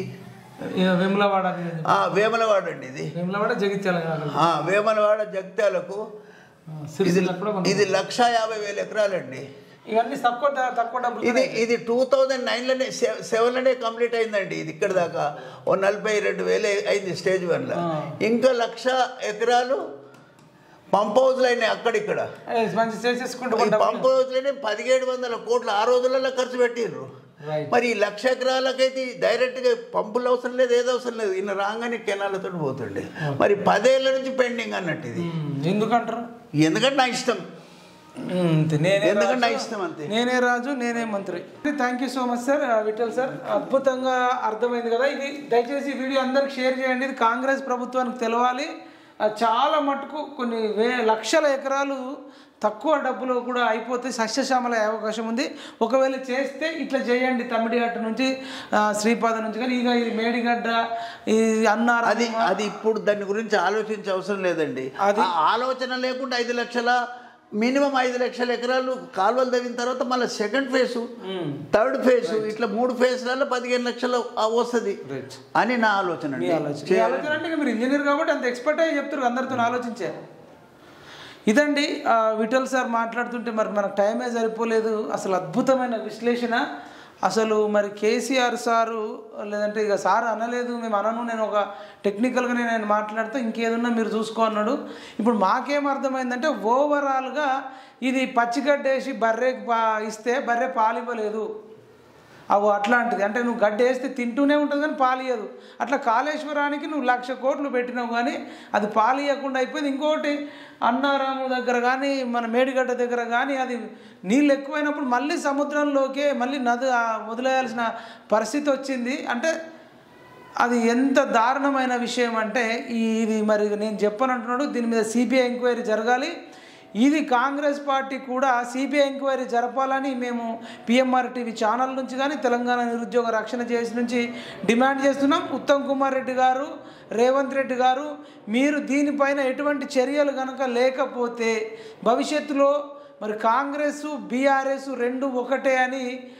వేములవాడ అండి. ఇది వేములవాడ జగిత్యాలకు ఇది 1,50,000 ఎకరాలండి. ఇది 2009లోనే 7లోనే కంప్లీట్ అయిందండి. ఇది ఇక్కడ దాకా 42,000 అయింది స్టేజ్ 1లో. ఇంకా 1,00,000 ఎకరాలు పంప్ హౌస్లు అయినాయి అక్కడిక్కడ. పంప్ హౌస్లోనే 1,700 కోట్లు ఆ రోజులలో ఖర్చు పెట్టిర్రు. మరి 1,00,000 ఎకరాలకైతే డైరెక్ట్గా పంపులు అవసరం లేదు, ఏది అవసరం లేదు. ఈయన రాగానే కెనాలతో పోతుండే. మరి 10 ఏళ్ళ నుంచి పెండింగ్ అన్నట్టు ఇది. ఎందుకంటారు? ఎందుకంటే నా ఇష్టం, ఎందుకంటే నా ఇష్టం అంతే. నేనే రాజు నేనే మంత్రి. Thank you so much sir. Vithal sir, అద్భుతంగా అర్థమైంది కదా. ఇది దయచేసి ఈ వీడియో అందరికి షేర్ చేయండి. ఇది కాంగ్రెస్ ప్రభుత్వానికి తెలవాలి. చాలా మటుకు కొన్ని లక్షల ఎకరాలు తక్కువ డబ్బులో కూడా అయిపోతే సస్యశ్యామల అవకాశం ఉంది. ఒకవేళ చేస్తే ఇట్లా చేయండి. తమ్మిడిగట్ట నుంచి శ్రీపాద నుంచి కానీ ఇక ఇది మేడిగడ్డ ఈ అన్నారు అది ఇప్పుడు దాని గురించి ఆలోచించే అవసరం లేదండి. అది ఆలోచన లేకుండా 5 లక్షల మినిమం 5 లక్షల ఎకరాలు కాలువలు తవ్విన తర్వాత మళ్ళీ సెకండ్ ఫేసు, థర్డ్ ఫేసు, ఇట్లా 3 ఫేజ్లలో 15 లక్షలు వస్తుంది అని నా ఆలోచన. అంటే మీరు ఇంజనీర్ కాబట్టి అంత ఎక్స్పర్ట్ అయ్యి చెప్తారు, అందరితో ఆలోచించారు. ఇదండి విఠల్ సార్ మాట్లాడుతుంటే మరి మనకు టైమే సరిపోలేదు. అసలు అద్భుతమైన విశ్లేషణ. అసలు మరి కేసీఆర్ సారు లేదంటే ఇక సార్ అనలేదు, మేము అనను, నేను ఒక టెక్నికల్గా నేను మాట్లాడితే ఇంకేదన్నా మీరు చూసుకో అన్నాడు. ఇప్పుడు మాకేం అర్థమైందంటే ఓవరాల్గా ఇది పచ్చిగడ్డేసి బర్రెకి ఇస్తే బర్రె పాలివ్వలేదు. అవు అట్లాంటిది అంటే నువ్వు గడ్డ వేస్తే తింటూనే ఉంటుంది కానీ పాలియదు. అట్లా కాళేశ్వరానికి నువ్వు 1,00,000 కోట్లు పెట్టినావు కానీ అది పాలియకుండా అయిపోయింది. ఇంకోటి అన్నారాము దగ్గర కానీ మన మేడిగడ్డ దగ్గర కానీ అది నీళ్ళు ఎక్కువైనప్పుడు మళ్ళీ సముద్రంలోకే మళ్ళీ నది వదిలేయాల్సిన పరిస్థితి వచ్చింది. అంటే అది ఎంత దారుణమైన విషయం అంటే ఇది మరి నేను చెప్పనంటున్నాడు. దీని మీద సిబిఐ ఎంక్వైరీ జరగాలి. ఇది కాంగ్రెస్ పార్టీ కూడా సిబిఐ ఎంక్వైరీ జరపాలని మేము పిఎంఆర్ టీవీ ఛానల్ నుంచి కానీ తెలంగాణ నిరుద్యోగ రక్షణ చేసి నుంచి డిమాండ్ చేస్తున్నాం. ఉత్తమ్ కుమార్ రెడ్డి గారు, రేవంత్ రెడ్డి గారు, మీరు దీనిపైన ఎటువంటి చర్యలు కనుక లేకపోతే భవిష్యత్తులో మరి కాంగ్రెస్ బీఆర్ఎస్ రెండు ఒకటే అని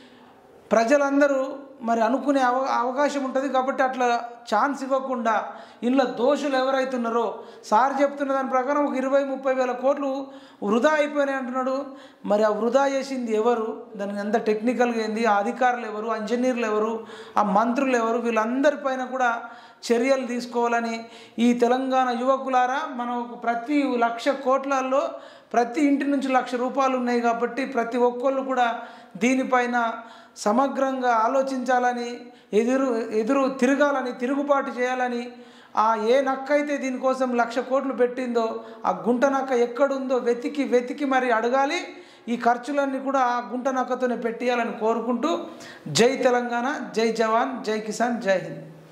ప్రజలందరూ మరి అనుకునే అవకాశం ఉంటుంది. కాబట్టి అట్లా ఛాన్స్ ఇవ్వకుండా ఇందులో దోషులు ఎవరైతున్నారో సార్ చెప్తున్న దాని ప్రకారం ఒక 20-30 వేల కోట్లు వృధా అయిపోయినాయి అంటున్నాడు. మరి ఆ వృధా చేసింది ఎవరు? దానికి ఎంత టెక్నికల్గా ఏంది? ఆ అధికారులు ఎవరు? ఇంజనీర్లు ఎవరు? ఆ మంత్రులు ఎవరు? వీళ్ళందరిపైన కూడా చర్యలు తీసుకోవాలని ఈ తెలంగాణ యువకులారా, మనం ప్రతి 1,00,000 కోట్లలో ప్రతి ఇంటి నుంచి 1,00,000 రూపాయలు ఉన్నాయి కాబట్టి ప్రతి ఒక్కళ్ళు కూడా దీనిపైన సమగ్రంగా ఆలోచించాలని, ఎదురు తిరగాలని, తిరుగుబాటు చేయాలని, ఏ నక్క అయితే దీనికోసం 1,00,000 కోట్లు పెట్టిందో ఆ గుంట నక్క ఎక్కడుందో వెతికి మరి అడగాలి. ఈ ఖర్చులన్నీ కూడా ఆ గుంట నక్కతోనే పెట్టేయాలని కోరుకుంటూ జై తెలంగాణ, జై జవాన్, జై కిసాన్, జై హింద్.